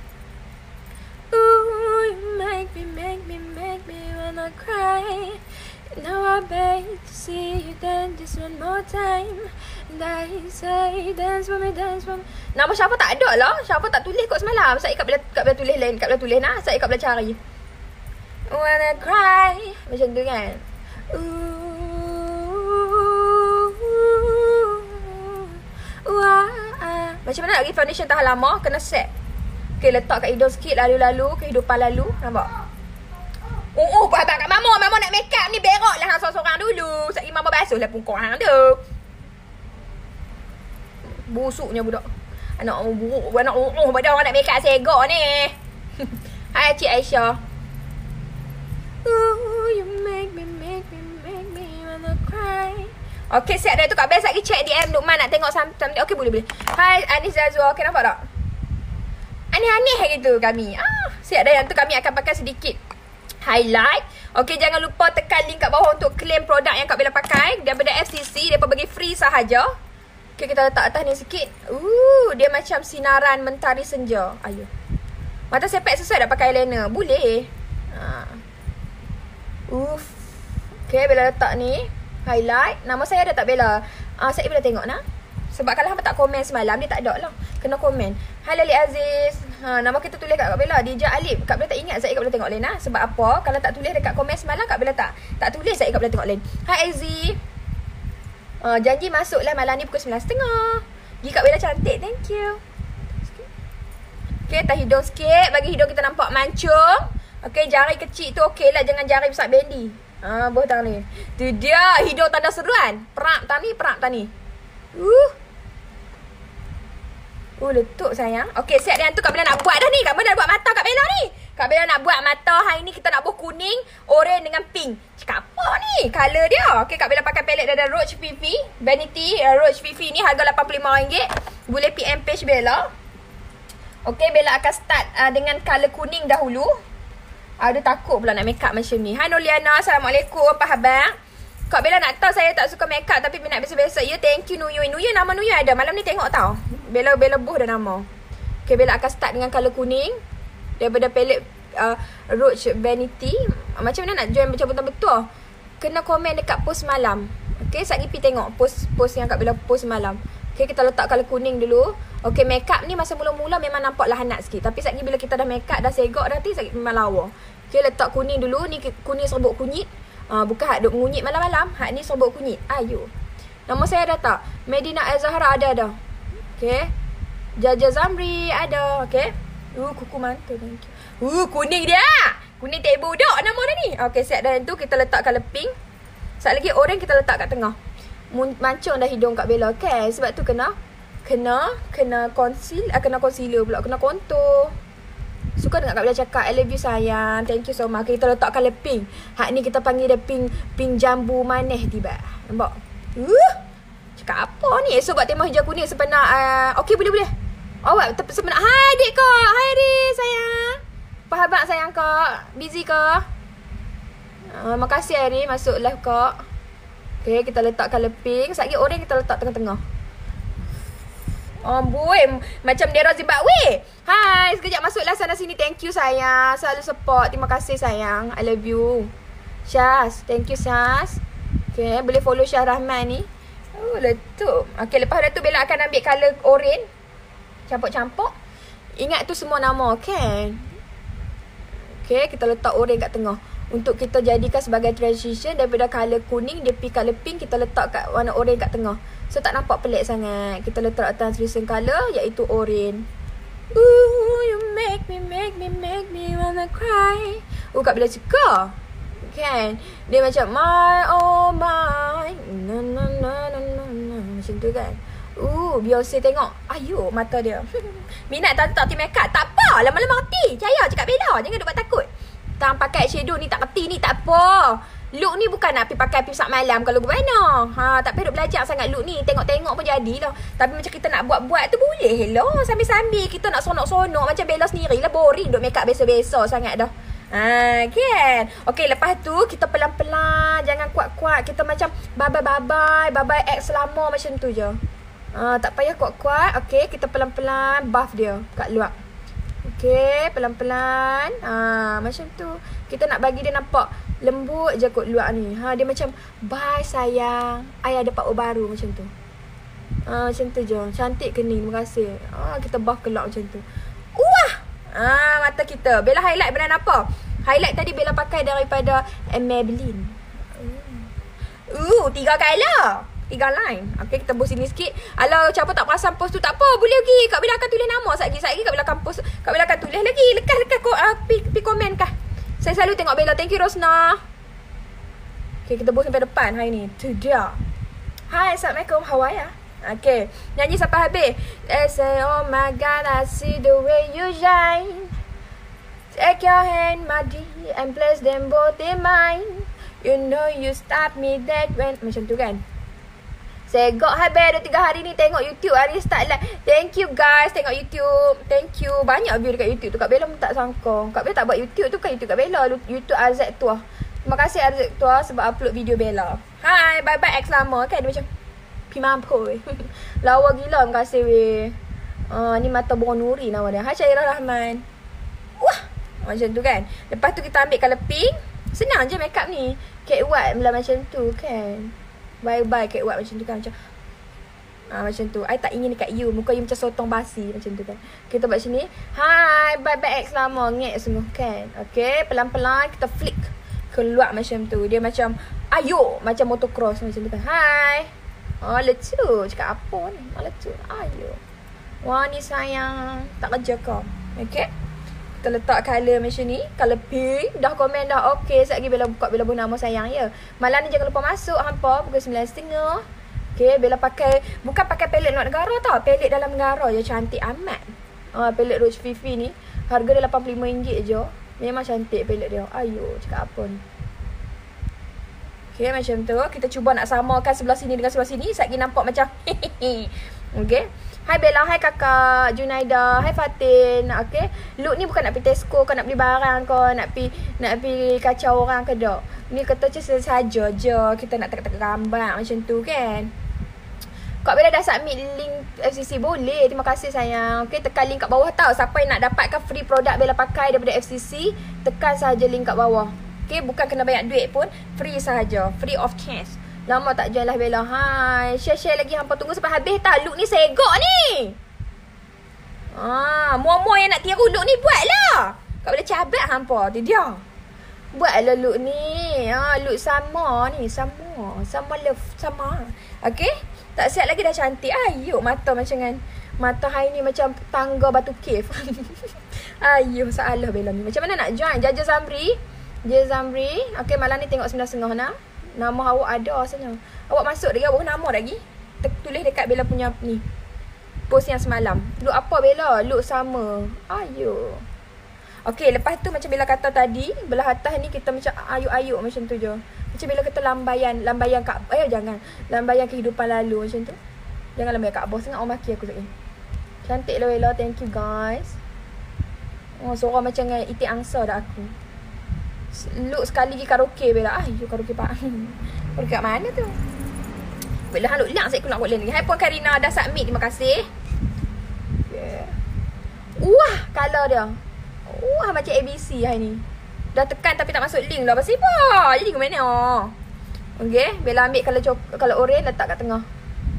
Ooh, you make me wanna cry. Now I beg to see you then just one more time. And I say dance for me. Nama siapa tak ada lah. Siapa tak tulis kot semalam. Saya kat Bella tulis lain. Kat Bella tulis nah. Saya kat Bella cari. Wanna cry. Macam tu kan. Macam mana nak pergi foundation tahan lama. Kena set. Okay, letak kat hidung sikit. Lalu kehidupan lalu. Nampak? Abang kat Mama nak make up ni. Berok lah seorang-seorang dulu. Sekali Mama basuh lah pungkong hang tu. Busuknya budak. Anak buruk. Anak pada orang nak make up segak ni. Hai Cik Aisyah. You make me wanna cry. Okay, siap dah tu Kak Bella. Lagi check DM Lukman nak tengok something. Okay, boleh. Hai Anis Zazwa. Okay, nampak tak? Aneh-aneh gitu kami. Siap dah yang tu kami akan pakai sedikit highlight. Okay, jangan lupa tekan link kat bawah untuk claim produk yang Kak Bella pakai. Daripada FCC. Mereka bagi free sahaja. Okay, kita letak atas ni sikit. Dia macam sinaran mentari senja. Ayo. Mata sepet sesuai tak pakai eyeliner? Boleh. Okay, Bella letak ni highlight. Nama saya ada tak Bella? Saya Bella tengok nah. Sebab kalau hampa tak komen semalam, dia tak ada lah. Kena komen. Hai Lali Aziz. Nama kita tulis kat Kak Bella. Dija Alip. Kak Bella tak ingat Zai Kak Bella tengok lain lah. Sebab apa? Kalau tak tulis dekat komen semalam, Kak Bella tak tulis Zai Kak Bella tengok lain. Hai Aziz. Janji masuklah malam ni pukul 9.30. Gigi Kak Bella cantik. Thank you. Okay, atas hidung sikit. Bagi hidung kita nampak mancung. Okay, jari kecil tu okey lah. Jangan jari besar bendy. Buah tangan ni. Tu dia. Hidung tanda seruan. Perap tani, perap tani. Letup sayang. Okay, siap dengan tu Kak Bella nak buat dah ni. Kak Bella nak buat mata Kak Bella ni. Kak Bella nak buat mata. Hari ni kita nak buat kuning, oren dengan pink. Cakap apa ni? Color dia. Okay, Kak Bella pakai palette dari Roach Fifi. Vanity Roach Fifi ni harga RM85. Boleh PM page Bella. Okay, Bella akan start dengan color kuning dahulu. Dia takut pula nak make up macam ni. Hai Noliana, Assalamualaikum. Apa khabar? Kak Bella nak tahu saya tak suka make up tapi minat biasa-biasa. Ya, thank you Nuyu. Nuyu, nama Nuyu ada. Malam ni tengok tau. Bella buh dah nama. Okay, Bella akan start dengan color kuning. Daripada palette Roach Vanity. Macam mana nak join macam betul-betul? Kena komen dekat post malam. Okay, sekejap pergi tengok post yang Kak Bella post malam. Okay, kita letak color kuning dulu. Okay, make up ni masa mula-mula memang nampak lahanat sikit. Tapi sekejap bila kita dah make up, dah segok dah tu, sekejap memang lawa. Okay, letak kuning dulu. Ni kuning serbuk kunyit. Bukan hak duk mengunyit malam-malam. Hak ni serbuk kunyit. Ayo. Nama saya ada tak? Medina Azahra ada. Okay. Jaja Zamri ada. Okay. Kuku mantul. Thank you. Kuning dia. Kuning tak budak nama dia ni. Okay, siap dah tu. Kita letak color pink. Sekejap lagi orange kita letak kat tengah. Mancung dah hidung Kak Bella. Okay. Sebab tu kena concealer pula. Kena contour. Suka dengan Kak Bella cakap I love you sayang. Thank you so much. Okay, kita letak color pink. Hak ni kita panggil dia pink jambu manis tiba. Nampak? Cakap apa ni? Esok buat tema hijau kuning sepenak. Okay, boleh. Awak sepenak. Hai adik kak. Hai adik sayang. Apa khabar sayang kak? Busy kak? Makasih Ari masuk live kak. Okay, kita letak color pink. Sekejap lagi orange kita letak tengah-tengah. Boy, macam Dera Zimbabwe. Hai, sekejap masuklah sana sini. Thank you sayang. Selalu support. Terima kasih sayang. I love you. Syaz, thank you Syaz. Okay, boleh follow Syah Rahman ni. Letup. Okay, lepas dah tu Bella akan ambil color orange. Campur-campur. Ingat tu semua nama, kan? Okay, kita letak orange kat tengah. Untuk kita jadikan sebagai transition daripada color kuning, dia pergi color pink, kita letak kat warna orange kat tengah. So tak nampak pelik sangat. Kita letak transition color iaitu orange. You make me wanna cry. Kak Bella suka. Kan? Dia macam my oh my. Macam tu kan. Beyonce tengok. Ayo mata dia. Minat tak make up. Tak apa. Lama-lama reti. Percaya cakap Bella. Jangan duk buat takut. Tang pakai shadow ni tak reti ni tak apa. Look ni bukan nak pergi pakai sak malam kalau gimana. Tak payah duk belajar sangat look ni. Tengok-tengok pun jadilah. Tapi macam kita nak buat-buat tu boleh lah. Sambil-sambil kita nak sonok-sonok macam Bella sendiri lah. Boring duk make up biasa-biasa sangat dah. Kan. Okay, lepas tu kita pelan-pelan. Jangan kuat-kuat. Kita macam babai act selama macam tu je. Tak payah kuat-kuat. Okay, kita pelan-pelan buff dia kat luar. Okay, pelan-pelan. Macam tu. Kita nak bagi dia nampak lembut je kot luar ni. Dia macam bye sayang, I ada power baru macam tu. Macam tu je. Cantik ke ni? Terima kasih. Kita buff kelak macam tu. Mata kita. Bella highlight brand apa? Highlight tadi Bella pakai daripada Maybelline. 3 color. 3 line. Okay, kita post sini sikit. Kalau siapa tak perasan post tu tak apa. Boleh lagi. Kak Bella akan tulis nama. Sekejap lagi Kak Bella akan post. Kak Bella akan tulis lagi. Lekas. Pi komen kah. Saya selalu tengok Bella. Thank you Rosna. Okay, kita post sampai depan hari ni. Tu dia. Hai, Assalamualaikum. How are ya? Okay. Nyanyi sampai habis. I say, oh my God, I see the way you shine. Take your hand, my dear, and place them both in mine. You know you stop me dead when... Macam tu kan? Segok habis 2-3 hari ni tengok YouTube. Hari start live. Thank you guys tengok YouTube. Thank you. Banyak view dekat YouTube tu. Kak Bella pun tak sangka. Kak Bella tak buat YouTube tu kan YouTube Kak Bella. YouTube Azad Tuah. Terima kasih Azad Tuah sebab upload video Bella. Hai, bye-bye X lama kan. Dia macam pi mampu weh. Lawa gila. Terima kasih weh. Ni mata Borong Nuri nama dia. Hai Syairah Rahman. Macam tu kan. Lepas tu kita ambil colour pink. Senang je make up ni. Kate Watt lah macam tu kan. Bye-bye Kate Watt macam tu kan. Macam tu. I tak ingin dekat you. Muka you macam sotong basi. Macam tu kan. Kita buat sini. Hai. Bye-bye X lama. Ngek sungguh kan. Okay. Pelan-pelan kita flick. Keluar macam tu. Dia macam ayo. Macam motocross macam tu kan. Hai. Lecu. Cakap apa ni? Lecu. Ayo. Wah ni sayang. Tak kerja kau. Okay. Kita letak colour macam ni. Colour pink. Dah komen dah okay. Sekejap lagi Bella buka, Bella bunuh nama sayang ya. Malam ni jangan lupa masuk hampa pukul 9.30. Okay. Bella pakai, bukan pakai palette luar negara tau. Palette dalam negara je. Cantik amat. Palette Rouge Fifi ni. Harga dia RM85 je. Memang cantik palette dia. Ayo, cakap apa ni. Okay, macam tu. Kita cuba nak samakan sebelah sini dengan sebelah sini. Sekejap lagi nampak macam okay. Hai Bella, hai kakak Junaida, hai Fatin. Okay. Look ni bukan nak pergi Tesco kau nak beli barang kau, nak pergi kacau orang ke tak. Ni kata je saja je. Kita nak tak gambar macam tu kan. Kak Bella dah submit link FCC. Boleh. Terima kasih sayang. Okay, tekan link kat bawah tau. Siapa yang nak dapatkan free produk Bella pakai daripada FCC, tekan sahaja link kat bawah. Okay, bukan kena banyak duit pun. Free sahaja. Free of charge. Lama tak join lah Bella. Hai. Share lagi. Hampa tunggu sampai habis tak? Look ni segok ni. Mua-mua yang nak tiru look ni buatlah. Kak Bella cabat hampa. Dia dia. Buatlah look ni. Look sama ni. Sama love. Sama. Okay. Tak siap lagi dah cantik. Ayuh mata macam kan. Mata hari ni macam tangga batu cave. Ayuh salah Bella ni. Macam mana nak join? Jaja Zamri. Okay, malam ni tengok 9.30 Nama awak ada rasanya. Awak masuk lagi, awak nama lagi. Tulis dekat Bella punya ni post yang semalam. Look apa Bella? Look sama. Ayo. Okay, lepas tu macam Bella kata tadi, belah atas ni kita macam ayuk-ayuk macam tu je. Macam Bella kata lambayan kat jangan. Lambayan kehidupan lalu macam tu. Jangan lambayan kat bos sangat orang maki aku sekali. Cantik lah Bella, thank you guys. Suara macam dengan itik angsa dah aku. Look sekali lagi karaoke Bella. Karaoke pak. Karaoke kat mana tu? Bella look lang saya aku nak buat lain lagi. Hai Puan Karina dah submit. Terima kasih. Yeah. Wah, color dia. Wah, macam ABC hari ni. Dah tekan tapi tak masuk link lah. Pasal apa? Jadi ke mana? Okay, Bella ambil color orange letak kat tengah.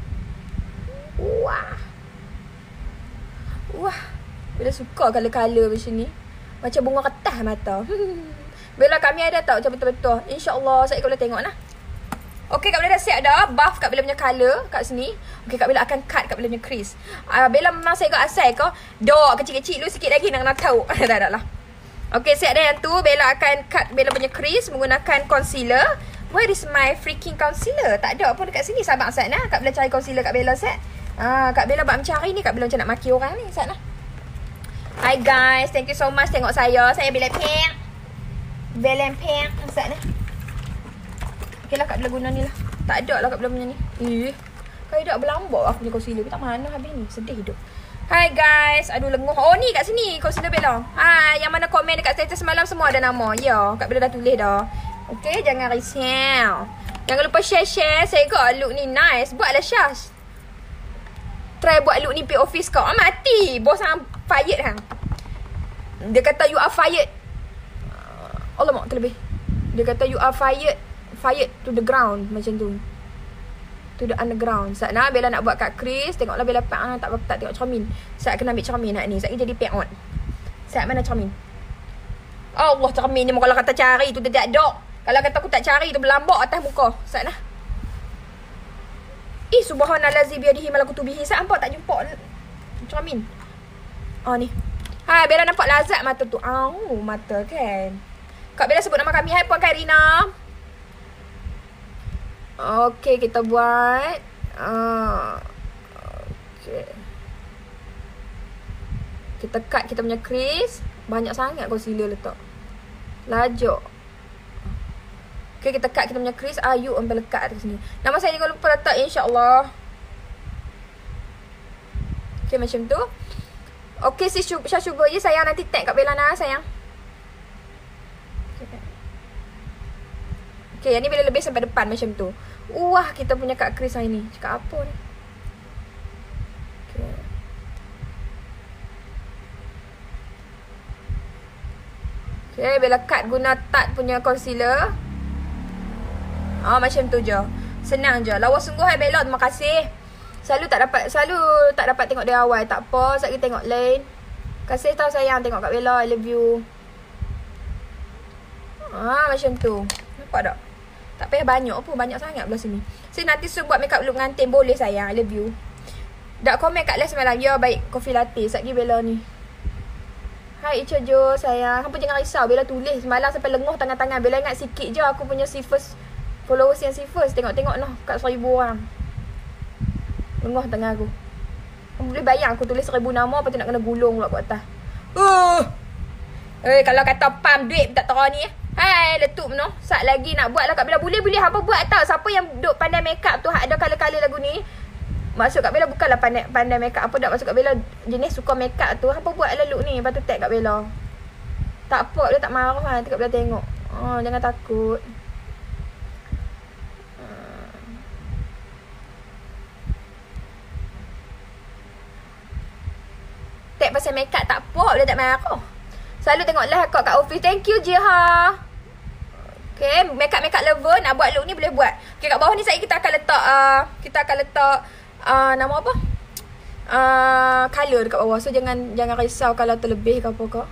Wah. Bella suka color-color macam ni. Macam bunga kertas mata. Bella kami ada tak macam betul-betul. InsyaAllah saya boleh tengok lah. Okay, Kak Bella dah siap dah. Buff Kak Bella punya colour kat sini. Okay, Kak Bella akan cut Kak Bella punya crease. Bella memang saya ikut asal ke? Dok, kecil-kecil dulu sikit lagi nak tahu. Tak lah. Okay, siap dah yang tu. Bella akan cut Bella punya crease menggunakan concealer. Where is my freaking concealer? Tak ada pun dekat sini. Sabar Sat nah. Kak Bella cari concealer Kak Bella Sat. Kak Bella buat mencari ni. Kak Bella macam nak maki orang ni. Sat nah. Hi guys, thank you so much tengok saya. Saya Bella Pink. Sat nah. Okay lah Kak Bella guna ni lah. Tak ada lah Kak Bella punya ni. Kak Ida berlambak aku punya concealer. Tak mana habis ni. Sedih hidup. Hi guys. Aduh lenguh. Oh ni kat sini concealer Bella. Hai. Yang mana komen dekat status semalam semua ada nama. Ya. Kak Bella dah tulis dah. Okay. Jangan risau. Jangan lupa share. Saya got look ni nice. Buatlah Syaz. Try buat look ni pergi office kau. Mati. Bos hang fired hang. Dia kata you are fired. Alamak terlebih. Dia kata you are fired to the ground. Macam tu. To the underground. Saat nak Bella nak buat kat Chris. Tengoklah Bella tak tengok cermin. Saat kena ambil cermin nak ni. Saat ni jadi pack on. Saat mana cermin? Allah cermin ni. Kalau kata cari tu dia tak ada. Kalau kata aku tak cari tu berlambak atas muka. Saat nak. Subhanallazi biyadihi malakutubihi. Saat nampak tak jumpa cermin. Ni. Hai Bella nampak lazat mata tu. Mata kan. Kak Bella sebut nama kami. Hai Puan Karina. Okay, kita buat. Okay. Kita cut kita punya crease. Banyak sangat concealer letak. Lajuk. Okay, kita cut kita punya crease. Ayuk sampai lekat atas sini. Nama saya jangan lupa letak insyaAllah. Okay, macam tu. Okay, si Syah cuba je sayang. Nanti tag Kak Bella nak sayang. Okay, yang ni bila lebih sampai depan macam tu. Wah, kita punya kat crease hari ni. Cakap apa ni? Okay, Bella cut guna Tarte punya concealer. Macam tu je. Senang je. Lawa sungguh hai Bella, terima kasih. Selalu tak dapat tengok dari awal. Tak apa, sekejap tengok lain. Kasih tahu sayang tengok Kak Bella. I love you. Macam tu. Nampak tak? Tak payah banyak pun. Banyak sangat belah sini. So nanti suruh buat makeup look ngantin. Boleh sayang. I love you. Dak komen kat live semalam. Ya baik. Coffee latte. Sekejap Bella ni. Hai Ica Jo sayang. Hampa jangan risau. Bella tulis semalam sampai lenguh tangan-tangan. Bella ingat sikit je aku punya si first followers yang si first. Tengok-tengok noh kat 1000 orang. Lenguh tangan aku. Kamu boleh bayang aku tulis 1000 nama, lepas tu nak kena gulung pula kat atas. Kalau kata pam duit tak tahu ni. Hai letup noh. Sat lagi nak buat lah Kak Bella. Boleh hampa buat tau. Siapa yang duk pandai make up tu, ada kala-kala lagu ni. Maksud Kak Bella bukanlah pandai make up apa dak. Maksud Kak Bella jenis suka make up tu. Hampa buat lah look ni. Lepas tu tag Kak Bella. Tak apa, dia tak marah kan. Nanti Kak Bella tengok. Jangan takut. Tag pasal make up tak apa. Dia tak marah. Selalu tengok lah kat office. Thank you Jiha. Okay, make up lover nak buat look ni boleh buat. Okay, kat bawah ni saya kita akan letak nama apa? Color dekat bawah. So jangan risau kalau terlebih ke apa ke.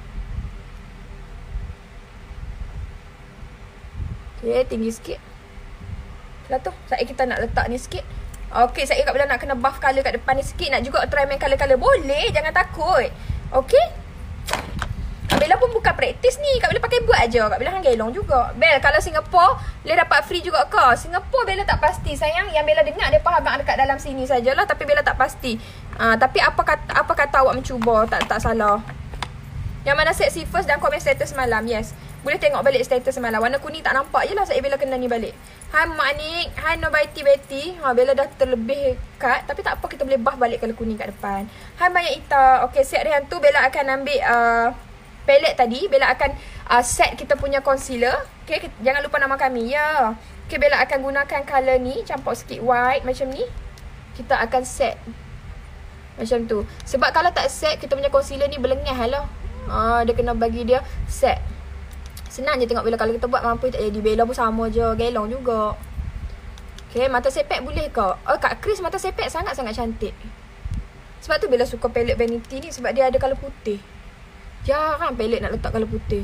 Okay, tinggi sikit. Lah tu, saya kita nak letak ni sikit. Okay, saya Kak Bella nak kena buff color kat depan ni sikit. Nak juga try main color-color. Boleh, jangan takut. Okay. Kak Bella pun bukan praktis ni. Kak Bella pakai buat aja. Kak Bella kan gelong juga. Bel, kalau Singapore boleh dapat free juga ke? Singapore Bella tak pasti sayang. Yang Bella dengar dia faham dekat dalam sini sajalah. Tapi Bella tak pasti. Tapi apa kata awak mencuba? Tak salah. Yang mana seksi first dan komen status malam. Yes. Boleh tengok balik status semalam. Warna kuning tak nampak je lah. Saya Bella kena ni balik. Hai Mak Nik. Hai No Betty. Bella dah terlebih cut. Tapi tak apa, kita boleh buff balik kalau kuning kat depan. Hai Maya Ita. Okay, set Rehan tu Bella akan ambil palette tadi. Bella akan set kita punya concealer. Okay, jangan lupa nama kami. Ya. Okay, Bella akan gunakan colour ni. Campur sikit white macam ni. Kita akan set macam tu. Sebab kalau tak set, kita punya concealer ni berlengah lah. Dia kena bagi dia set. Senang je tengok Bella. Kalau kita buat mampu tak jadi. Bella pun sama je. Gelong juga. Okay, mata sepek boleh ke? Kak Chris mata sepek sangat-sangat cantik. Sebab tu Bella suka palette Vanity ni. Sebab dia ada colour putih. Jarang palette nak letak colour putih.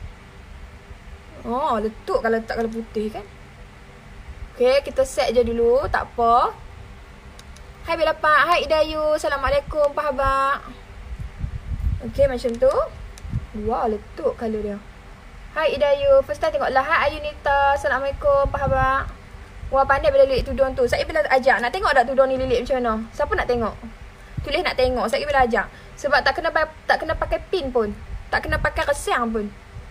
Letup kalau letak colour putih kan. Okay, kita set je dulu. Tak apa. Hai Bella Pak. Hai Idayu. Assalamualaikum Pak Habak. Okay, macam tu. Wow, letup colour dia. Hai Idayu. First time tengok lah. Hai Ayunita. Assalamualaikum Pak Habak. Wah, pandai Bella lilit tudung tu. Saya Bella ajak. Nak tengok tak tudung ni lilit macam mana? Siapa nak tengok? Tulis nak tengok. Saya Bella ajak. Sebab tak kena pakai pin pun. Tak kena pakai resang pun.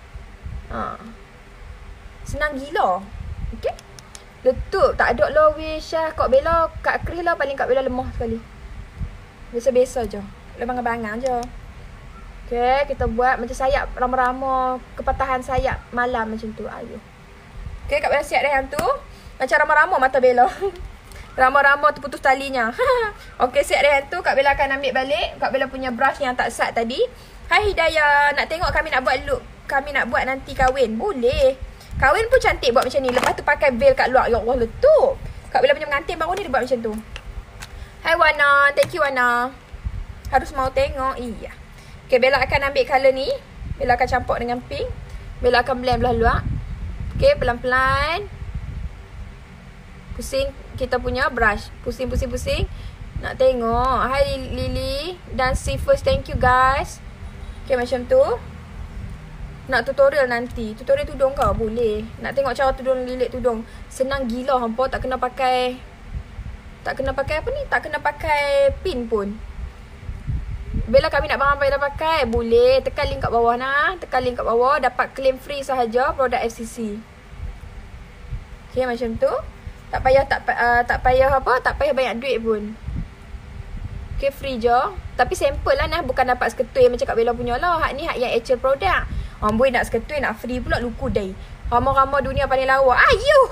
Senang gila. Okay. Letup. Tak ada lah wish lah. Kak Bella. Kak Chris lah paling Kak Bella lemah sekali. Biasa-biasa je. Lebangan-bangang je. Okay, kita buat macam sayap rama-rama, kepatahan sayap malam macam tu. Ayo. Okay, Kak Bella siap dah yang tu. Macam rama-rama mata Bella. Rama-rama terputus talinya. Okay, siap dah yang tu. Kak Bella akan ambil balik Kak Bella punya brush yang tak sat tadi. Hai Hidayah, nak tengok kami nak buat look. Kami nak buat nanti kahwin. Boleh. Kahwin pun cantik buat macam ni. Lepas tu pakai veil kat luar. Ya Allah, letup. Kak Bella punya pengantin baru ni dia buat macam tu. Hai Wana. Thank you Wana. Harus mau tengok. Iya. Okay, Bella akan ambil colour ni. Bella akan campur dengan pink. Bella akan blend belah luar. Okay, pelan-pelan. Pusing kita punya brush. Pusing. Nak tengok. Hai Lily dan si first. Thank you guys. Okay, macam tu. Nak tutorial nanti. Tutorial tudung ke? Boleh. Nak tengok cara tudung lilit tudung. Senang gila hampa. Tak kena pakai apa ni? Tak kena pakai pin pun. Bella kami nak barang Bella pakai. Boleh. Tekan link kat bawah nah. Tekan link kat bawah. Dapat claim free sahaja produk FCC. Okay, macam tu. Tak payah banyak duit pun. Okay, free je. Tapi sample lah nah. Bukan dapat seketui macam Kak Bella punya lah. Hak ni hak yang actual produk. Boy nak seketui, nak free pula luku day. Rama-rama dunia paling lawa. Ayuh!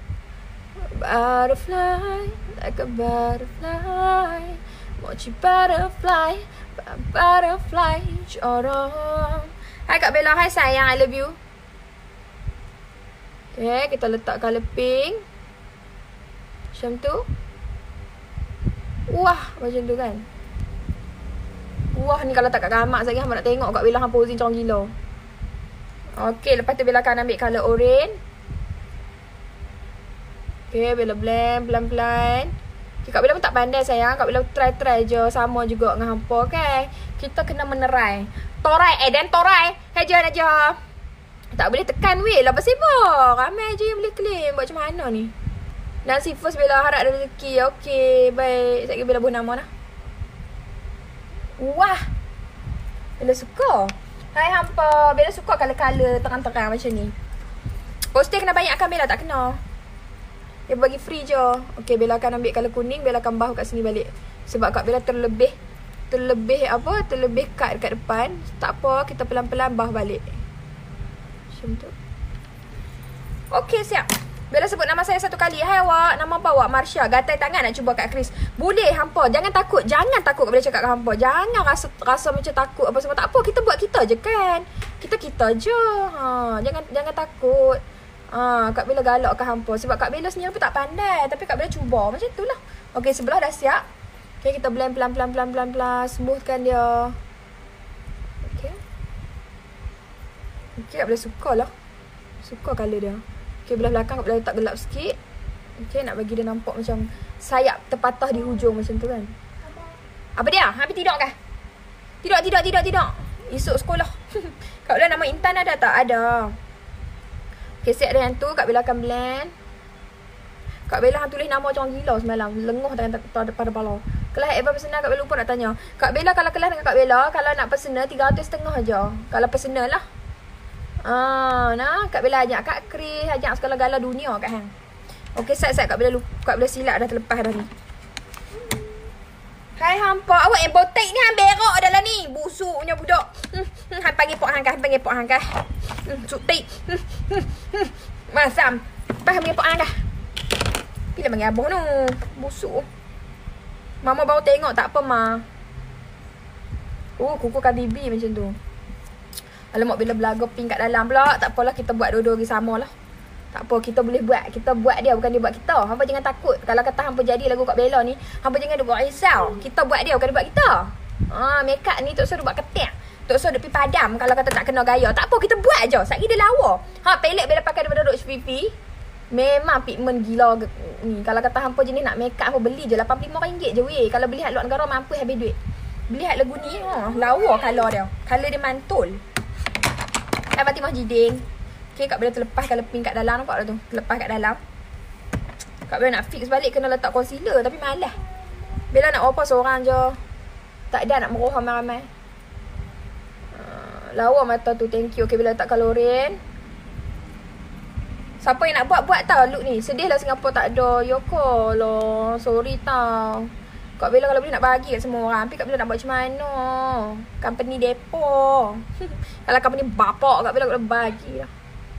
Butterfly, like a butterfly. Mochi butterfly, butterfly, corong. Hai Kak Bella, hai sayang, I love you. Okay, kita letak colour pink. Macam tu. Wah, macam tu kan. Wah, ni kalau tak kat gamak sekali hamba nak tengok Kak Bella hang posing corong gila. Okay, lepas tu Bella akan ambil colour orange. Okay, Bella blend pelan-pelan. Okay, Kak Bella pun tak pandai sayang. Kak Bella try je. Sama juga dengan hampa kan. Kita kena menerai. Torai. Dan torai. Hajar aja. Tak boleh tekan weh. Lepas sibuk. Ramai je yang boleh claim. Buat macam mana ni? Nancy first Bella harap ada rezeki. Okay. Baik. Sekejap Bella buat nama lah. Wah. Bella suka. Hai hampa. Bella suka color-color terang-terang macam ni. Poster kena banyakkan Bella. Tak kena. Dia bagi free je. Okay, Bella akan ambil color kuning. Bella akan bahu kat sini balik. Sebab Kak Bella terlebih kat dekat depan. Tak apa, kita pelan-pelan bahu balik. Macam tu. Okay, siap. Bella sebut nama saya satu kali. Hai awak, nama apa awak? Marsha. Gatai tangan nak cuba kat Chris. Boleh hampa. Jangan takut. Jangan takut Kak Bella cakap kat hampa. Jangan rasa macam takut apa semua. Tak apa, kita buat kita je kan. Kita je. Jangan takut. Kak Bella galak ke hampa. Sebab Kak Bella sendiri pun tak pandai. Tapi Kak Bella cuba. Macam tu lah. Okay, sebelah dah siap. Okay, kita blend pelan-pelan. Smoothkan dia. Okay. Okay, Kak Bella suka lah. Suka colour dia. Okay, belah belakang Kak Bella letak gelap sikit. Okay, nak bagi dia nampak macam sayap terpatah di hujung macam tu kan. Apa dia? Habis tidur kah? Tidak. Esok sekolah. Kak Bella nama Intan ada tak? Ada. Okay, siap dah yang tu. Kak Bella akan blend. Kak Bella tulis nama macam gila semalam. Lenguh pada kepala. Kelas Eva personal Kak Bella lupa nak tanya. Kak Bella kalau kelas dengan Kak Bella, kalau nak personal 350 aja. Kalau personal lah. Kak Bella ajak Kak Chris, ajak segala-gala dunia kat hang. Okey, sat Kak Bella silap dah terlepas dah ni. Hai hampa, awak yang botek ni hang berak dalam ni. Busuknya budak. Hang panggil pok hang kah? Sutik. Masam. Panggil pok hang kah? Bila panggil abang tu. Busuk. Mama baru tengok tak apa ma. Kuku Kabibi macam tu. Alamak, bila belaga pink kat dalam pula. Tak apalah, kita buat dua-dua lagi sama lah. Tak apa, kita boleh buat. Kita buat dia, bukan dia buat kita. Hampa jangan takut. Kalau kata hampa jadi lagu Kak Bella ni, hampa jangan buat risau. Kita buat dia, bukan dia buat kita. Make up ni Tok So dia buat ketek. Tok So dia pergi padam kalau kata tak kena gaya. Tak apa, kita buat je. Satgi dia lawa. Pelik Bella pakai daripada Roach Fifi. Memang pigment gila ni. Kalau kata hampa jenis nak make up, hampa beli je RM85 je weh. Kalau beli hat luar negara mampu habis duit. Beli hat lagu ni, lawa colour dia. Colour dia mantul. Fatimah Jidin. Okay, Kak Bella terlepas kalau pink kat dalam. Nampak tak tu? Terlepas kat dalam. Kak Bella nak fix balik kena letak concealer. Tapi malas. Bella nak apa seorang je. Tak ada nak meroh ramai-ramai. Lawa mata tu. Thank you. Okay, Bella letak colorin. Siapa yang nak buat tau look ni. Sedih lah Singapura tak ada. Yoko lah. Sorry tau. Kak Bella kalau boleh nak bagi kat semua orang. Tapi Kak Bella nak buat macam mana? Company depo. Kalau company bapak Kak Bella boleh bagi lah.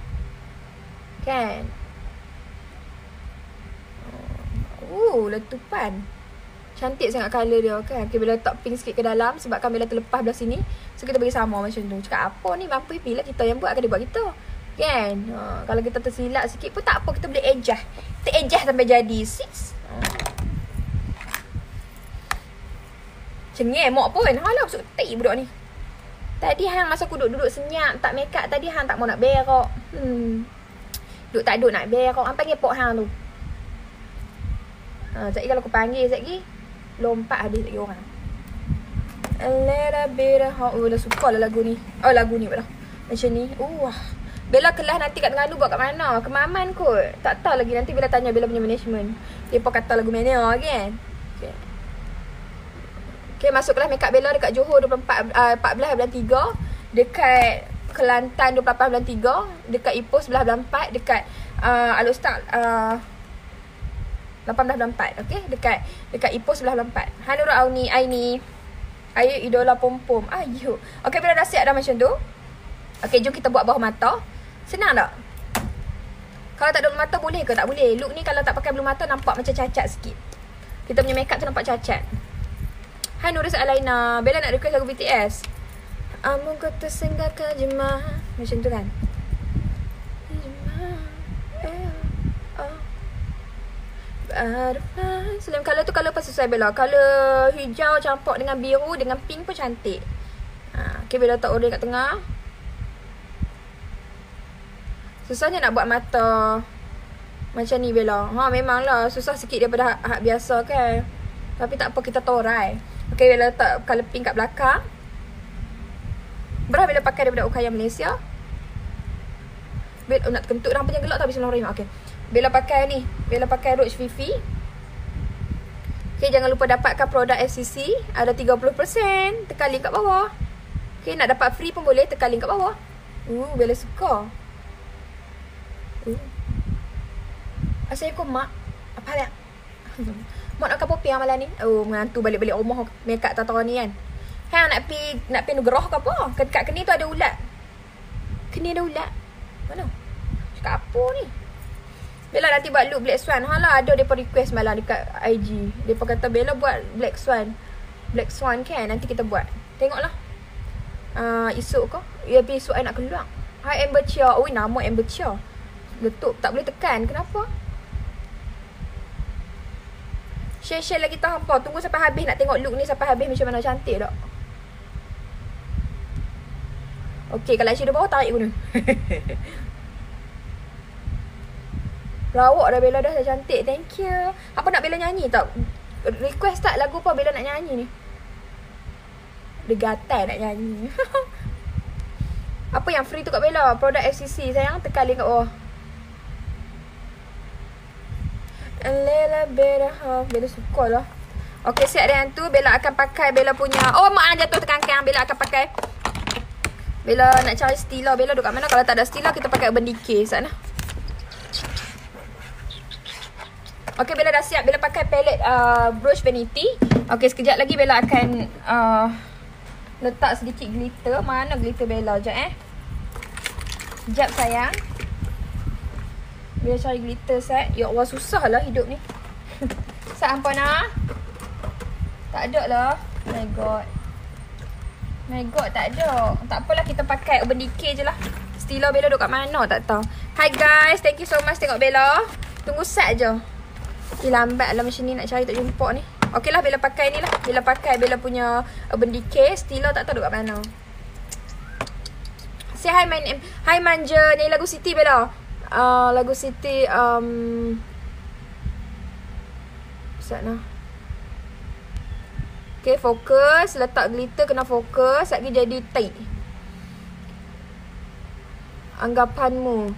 Kan? Letupan. Cantik sangat colour dia kan. Okay, Bella letak pink sikit ke dalam. Sebab Kak Bella terlepas belah sini. So kita bagi sama macam tu. Cakap apa ni? Mampu pilih kita yang buat. Akan dia buat kita. Kan? Kalau kita tersilap sikit pun tak apa. Kita boleh adjust. Kita adjust sampai jadi 6. Cengemok pun. Halah, sutik budak ni. Tadi hang masa aku duduk senyap, tak make up. Tadi hang tak mau nak berak. Duduk tak duduk nak berak. Hang panggil pok hang tu. Sekejap kalau aku panggil, sekejap lompat habis lagi orang. A little bit of hot. Dah suka lah lagu ni. Lagu ni pula. Macam ni. Bella kelas nanti kat Terengganu buat kat mana? Kemaman kot. Tak tahu lagi. Nanti Bella tanya Bella punya management. Dia pun kata lagu mana kan? Okay, masuk kelas make up Bella dekat Johor 14 bulan 3. Dekat Kelantan 28 bulan 3. Dekat Ipoh 11 bulan 4. Dekat Al-Ustaz 18 bulan 4. Okay, dekat Ipoh 11 bulan 4. Hanura Aini. Ayu idola pom-pom. Ayu. Okay, Bella dah siap dah macam tu. Okay, jom kita buat bawah mata. Senang tak? Kalau tak ada bulu mata boleh ke? Tak boleh. Look ni kalau tak pakai bulu mata nampak macam cacat sikit. Kita punya make up tu nampak cacat. Hai Nurul Alaina. Bella nak request lagu BTS. Amun kau tersenggak ke jemaah. Macam tu kan. Selain colour tu colour apa sesuai Bella. Colour hijau campur dengan biru dengan pink pun cantik. Okay, Bella letak order kat tengah. Susahnya nak buat mata. Macam ni Bella. Memanglah susah sikit daripada hak biasa kan. Tapi tak apa, kita torai. Okay, Bella letak colour pink kat belakang. Berapa Bella pakai daripada Ukaya Malaysia. Bella nak kentut dah, jangan gelak tak. Bismillahirrahmanirrahim. Okay, Bella pakai ni. Bella pakai Rouge Fifi. Okay, jangan lupa dapatkan produk FCC. Ada 30%. Tekan link kat bawah. Okay, nak dapat free pun boleh. Tekan link kat bawah. Bella suka. Assalamualaikum mak. Apa hal? Mak nak kapal piang malam ni. Mengantu balik-balik rumah makeup tata ni kan. Nak pi nugerah ke apa? Kat keni tu ada ulat. Keni ada ulat. Mana? Cakap apa ni? Bella nanti buat look Black Swan. Ada depa request malam dekat IG. Depa kata Bella buat Black Swan. Black Swan kan? Nanti kita buat. Tengoklah. Esok ke? Ya, esok I nak keluar. Hi Amber Chia. Nama Amber Chia. Letup. Tak boleh tekan. Kenapa? Share lagi tahu hampa. Tunggu sampai habis nak tengok look ni sampai habis macam mana. Cantik tak? Okay, kalau shadow bawah tarik guna. Rawak dah Bella dah cantik. Thank you. Apa nak Bella nyanyi tak? Request tak lagu apa Bella nak nyanyi ni? Dia gatal nak nyanyi. Apa yang free tu kat Bella? Produk FCC sayang. Tekan link kat bawah. Lela Bella. Bella suka lah. Okay, siap dah yang tu. Bella akan pakai Bella punya. Mak jatuh tekan-tekan. Bella akan pakai. Bella nak cari Stila. Bella duduk kat mana? Kalau tak ada Stila, kita pakai Urban Decay sana. Okay, Bella dah siap. Bella pakai palette Brush Vanity. Okay, sekejap lagi Bella akan letak sedikit glitter. Mana glitter Bella? Sekejap sekejap sayang. Bella cari glitter set. Ya Allah, susah lah hidup ni. Set hampa nak? Tak ada lah. My god. My god, tak ada. Tak apalah, kita pakai Urban Decay je lah. Stila Bella duduk kat mana? Tak tahu. Hi guys, thank you so much tengok Bella. Tunggu set je. Lambat lah macam ni nak cari tak jumpa ni. Okay lah, Bella pakai ni lah. Bella pakai Bella punya Urban Decay. Stila tak tahu duduk kat mana. Say hi hi manja. Ni lagu Siti Bella. Lagu Siti Sana. Okay, fokus. Letak glitter kena fokus. Lagi jadi tight. Anggapanmu.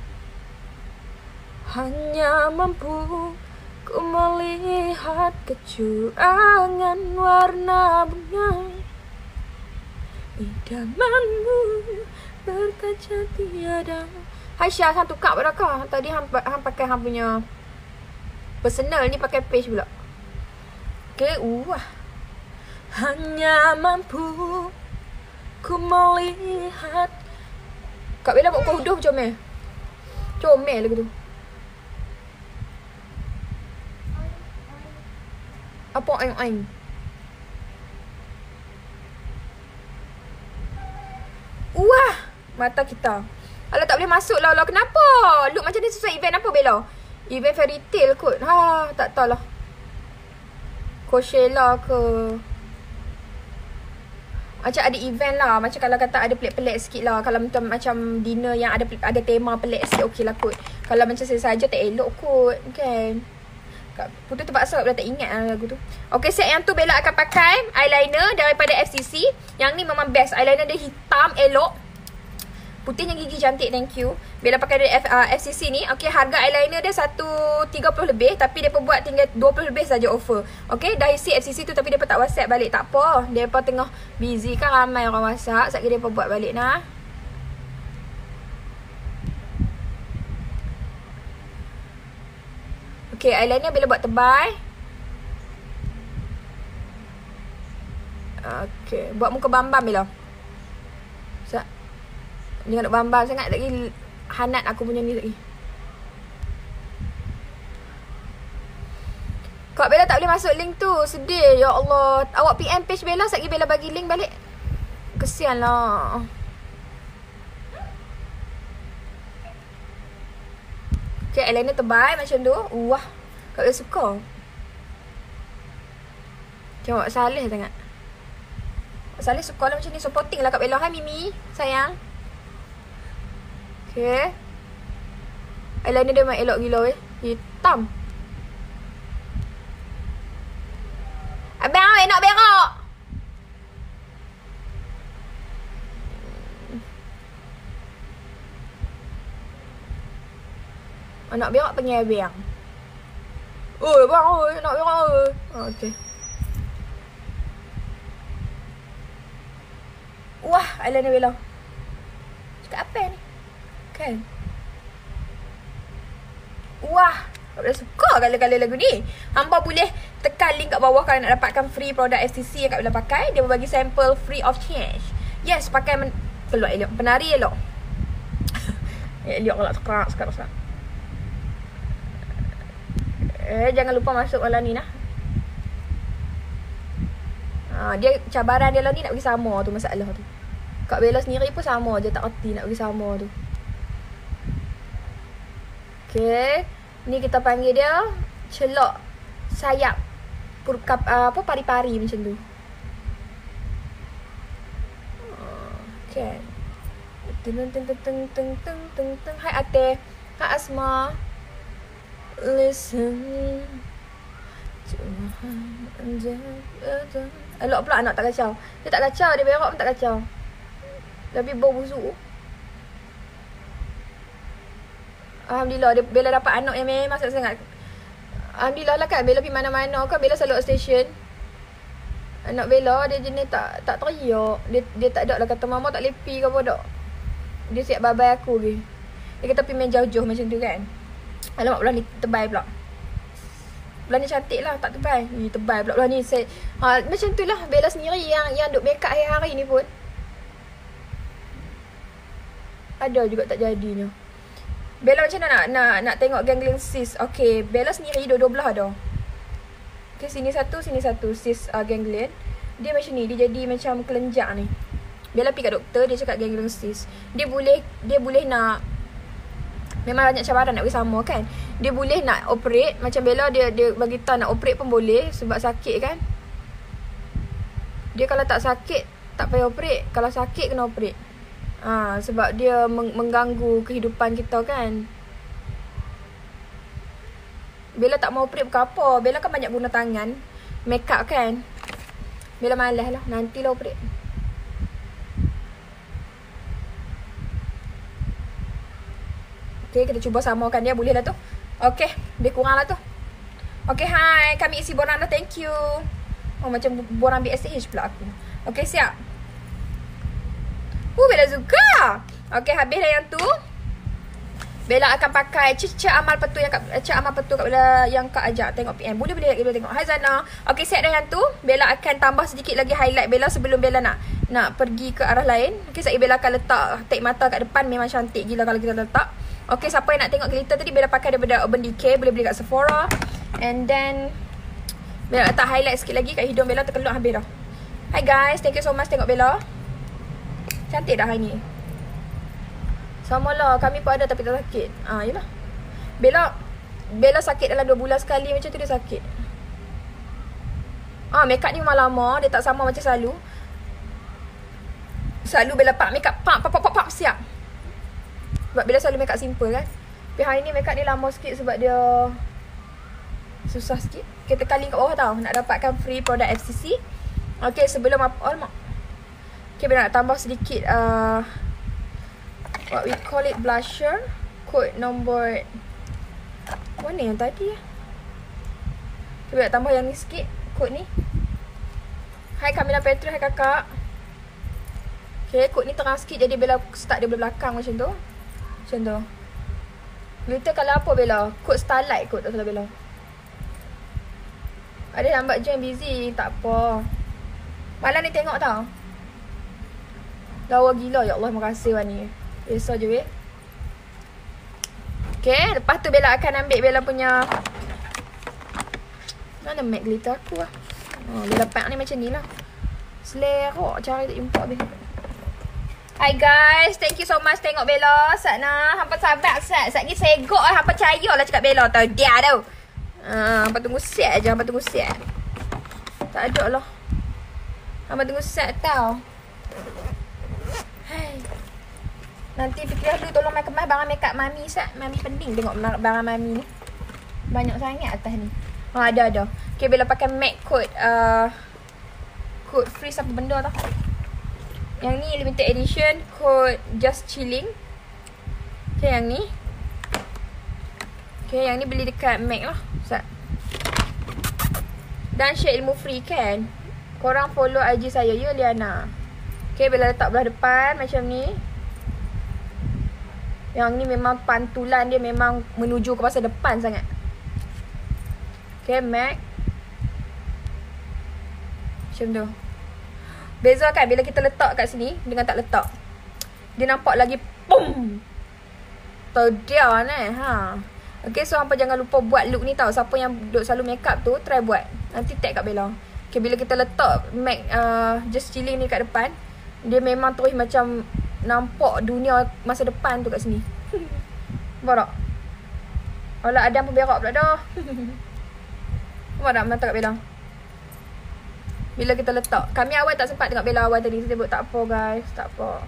Hanya mampu ku melihat kecurangan warna bunga. Idamanmu berkaca tiada. Hai Syah, hang tukar pada kau. Tadi hang pakai hang punya personal ni, pakai page pula. Okay, hanya mampu ku melihat. Kak Bella buat kau huduh comel. Comel lagu tu. Apa aing? Mata kita. Alah, tak boleh masuk lah. Kenapa? Look macam ni sesuai event apa Bella? Event fairy tale kot. Tak tahu lah. Coachella ke. Macam ada event lah. Macam kalau kata ada pelik-pelik sikit lah. Kalau macam dinner yang ada tema pelik sikit, okey lah kot. Kalau macam saya saja tak elok kot. Kan? Putu terpaksa dah tak ingat lah lagu tu. Okay, set yang tu Bella akan pakai eyeliner daripada FCC. Yang ni memang best. Eyeliner dia hitam, elok. Putihnya gigi cantik, thank you. Bella pakai dari FCC ni. Okay, harga eyeliner dia 130 lebih. Tapi dia buat tinggal 20 lebih saja offer. Okay, dah isi FCC tu tapi dia tak WhatsApp balik. Tak apa, dia tengah busy kan, ramai orang WhatsApp. Sekejap dia buat balik nah. Okay, eyeliner Bella buat tebal. Okay, buat muka bambam Bella. Dia nak bambam sangat lagi. Hanat aku punya ni lagi. Kak Bella tak boleh masuk link tu. Sedih, ya Allah. Awak PM page Bella, sekejap Bella bagi link balik. Kesian lah. Okay, eyeliner tebal macam tu. Kak Bella suka. Tengok Saleh sangat. Saleh suka lah macam ni. Supporting lah Kak Bella. Hai Mimi, sayang. Okay. eyeliner dia memang elok gila hitam. Abang nak berak. Nak berak panggil abang. Oi bang, oi nak berak oi. Okey. Wah, eyeliner Bella. Cakap apa ni? Kan? Wah, aku dah suka color-color lagu ni. Hampa boleh tekan link kat bawah kalau nak dapatkan free produk FCC yang Kak Bella pakai. Dia berbagi sampel free of change. Yes, pakai keluar elok. Penari elok. Elok kalau sekarang. Jangan lupa masuk malam ni lah. Dia cabaran dia lah ni nak pergi sama tu masalah tu. Kak Bella sendiri pun sama je, tak reti nak pergi sama tu. Okay, ni kita panggil dia celok sayap pari-pari macam tu. Okay. Teng. Hai Ate, hai Asma. Listen. Elok pula anak tak kacau. Dia tak kacau, dia berak pun tak kacau. Tapi bau busuk. Alhamdulillah Bella dapat anak yang memang sangat. Alhamdulillah lah kan, Bella pergi mana-mana kan, Bella selalu kat stesen. Anak Bella dia jenis tak teriak. Dia tak ada lah kata mama tak lepi ke apa tak. Dia siap babai aku ke. Dia kata pergi main jauh-jauh macam tu kan. Alamak bulan ni tebal pula. Bulan ni cantik lah, tak tebal. Tebal pula bulan ni. Macam tu lah Bella sendiri yang duk make up hari-hari ni pun. Ada juga tak jadinya. Bella macam mana nak tengok ganglion cyst. Okay, Bella sendiri dua-dua belah dah. Okay, sini satu cyst ganglion. Dia macam ni, dia jadi macam kelenjak ni. Bella pergi kat doktor, dia cakap ganglion cyst. Dia boleh nak, memang banyak cabaran nak pergi sama kan. Dia boleh nak operate. Macam Bella dia bagi tahu nak operate pun boleh sebab sakit kan. Dia kalau tak sakit tak payah operate. Kalau sakit kena operate. Sebab dia mengganggu kehidupan kita kan. Bella tak mau operate bukan apa. Bella kan banyak guna tangan, make up kan. Bella malas lah, nantilah operate. Okay, kita cuba samakan dia, boleh lah tu. Okay, lebih kurang lah tu. Okay, hai, kami isi borang dah, thank you. Macam borang BSH pula aku. Okay, siap. Bella suka. Okay, habis dah yang tu. Bella akan pakai cek amal petu yang Kak Bella yang Kak ajak tengok PM. Boleh tengok. Hai Zana. Okay, siap dah yang tu. Bella akan tambah sedikit lagi highlight Bella sebelum Bella nak pergi ke arah lain. Okay, saya Bella akan letak tape mata kat depan. Memang cantik gila kalau kita letak. Okay, siapa yang nak tengok glitter tadi, Bella pakai daripada Urban Decay. Boleh beli kat Sephora. And then Bella letak highlight sikit lagi kat hidung Bella, terkeluk habis dah. Hi guys, thank you so much tengok Bella. Cantik dah hari ni. Sama lah, kami pun ada tapi tak sakit. Yelah. Bella sakit dalam 2 bulan sekali macam tu dia sakit. Make up ni memang lama, dia tak sama macam selalu. Selalu Bella pak make up, pak siap. Sebab Bella selalu make up simple kan. Tapi hari ni make up ni lama sikit sebab dia susah sikit. Kita tekan link kat bawah tau nak dapatkan free produk FCC. Okay, sebelum okay, Bella nak tambah sedikit what we call it blusher. Kod nombor mana yang tadi okay, Bella nak tambah yang ni sikit. Kod ni. Hai Camila Petra, hai kakak. Okay, kod ni terang sikit jadi Bella start dia belakang macam tu. Macam tu. Glitter kalau apa Bella? Kod Starlight kot tak salah Bella. Ada lambat join busy, tak apa. Malam ni tengok tau. Lawa gila, ya Allah, makasih Wani. Biasa je weh. Okay, lepas tu Bella akan ambil Bella punya, mana matte glitter aku lah. Bella pack ni macam ni lah. Selerok cara tak jumpa habis. Hi guys, thank you so much tengok Bella. Sana, hampa sabar sat. Sat ni segok lah, hampa percaya lah cakap Bella tau. Dia tau. Hampa tunggu set je, hampa tunggu set. Tak ada lah. Hampa tunggu set tau. Hai. Nanti Fikrah dulu tolong mai kemas barang makeup Mami sat. Mami penting tengok barang Mami ni. Banyak sangat atas ni. Ada. Okay, Bella pakai MAC code code freeze apa benda tau. Yang ni limited edition, code just chilling. Okay, yang ni. Okay, yang ni beli dekat MAC lah. Sat. Dan share ilmu free kan. Korang follow IG saya ya Liana. Okay, Bella letak belah depan macam ni. Yang ni memang pantulan dia memang menuju ke masa depan sangat. Okay, MAC. Macam tu. Beza kan bila kita letak kat sini dengan tak letak. Dia nampak lagi pum. Terdiam ha. Okay, so hampa jangan lupa buat look ni tau. Siapa yang duk selalu make up tu, try buat. Nanti tag kat Bella. Okay, bila kita letak MAC just chilling ni kat depan, dia memang terus macam nampak dunia masa depan tu kat sini. Nampak tak? Alah, Adam pun berak pula dah. Nampak tak mata kat Bella? Bila kita letak. Kami awal tak sempat tengok Bella awal tadi. Saya sebut tak apa guys. Tak apa.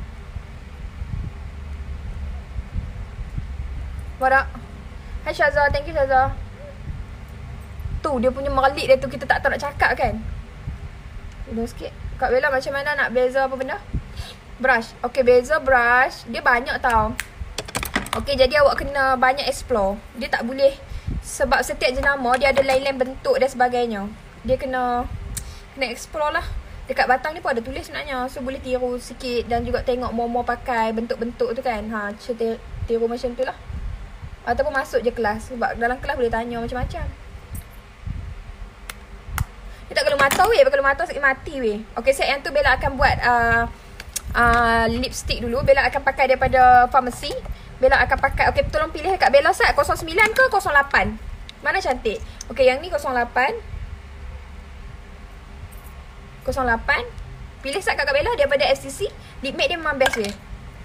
Nampak tak? Hai Syazah. Thank you Syazah. Tu dia punya merlik dia tu. Kita tak tahu nak cakap kan. Udah sikit. Kak Bella macam mana nak beza apa benda? Brush. Okay, beza brush. Dia banyak tau. Okay, jadi awak kena banyak explore. Dia tak boleh. Sebab setiap jenama dia ada lain-lain bentuk dan sebagainya. Dia kena explore lah. Dekat batang ni pun ada tulis sebenarnya. So boleh tiru sikit. Dan juga tengok Momo pakai bentuk-bentuk tu kan. Tiru macam tu lah. Ataupun masuk je kelas. Sebab dalam kelas boleh tanya macam-macam. Dia tak kalau mata weh. Kalau mata sakit mati weh. Okay, set yang tu Bella akan buat lipstick dulu. Bella akan pakai daripada pharmacy. Bella akan pakai. Okay, tolong pilih kat Bella sat 09 ke 08. Mana cantik? Okay, yang ni 08. 08. Pilih sat kat Bella daripada FCC. Lip matte dia memang best weh.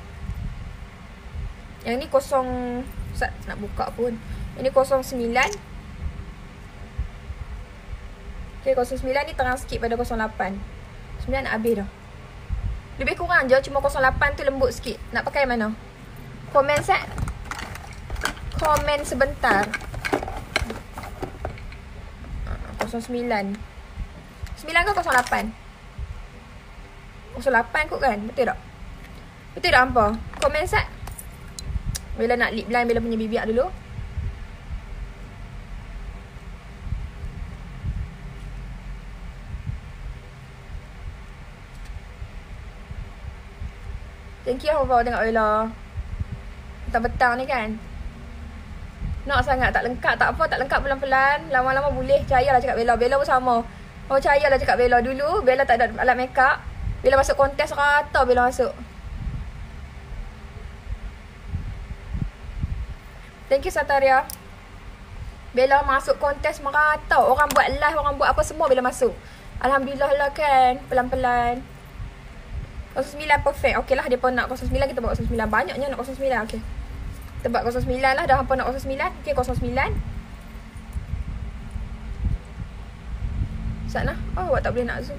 Yang ni Sat nak buka pun. Ini 09. Okay, 09 ni terang sikit pada 08. 9 nak habis dah. Lebih kurang je. Cuma 08 tu lembut sikit. Nak pakai mana? Komen Sat. Komen sebentar. 09. 9 ke 08? 08 kot kan? Betul tak? Betul tak hampa? Komen Sat. Bella nak lip line Bella punya bibiak dulu. Thank you Hawa tengok Bella. Petang-petang ni kan. Nak sangat tak lengkap. Tak apa, tak lengkap pelan-pelan. Lama-lama boleh. Percayalah cakap Bella. Bella pun sama. Oh, percayalah cakap Bella. Dulu Bella tak ada alat makeup. Bella masuk kontes rata Bella masuk. Thank you Sataria. Bella masuk kontes merata. Orang buat live, orang buat apa semua Bella masuk. Alhamdulillah lah kan. Pelan-pelan. 09 perfect. Okey lah, dia pun nak 09, kita buat 09. Banyaknya nak 09. Okey. Kita buat 09 lah. Dah hampa nak 09. Okey, 09. Sana. Oh, awak tak boleh nak zoom.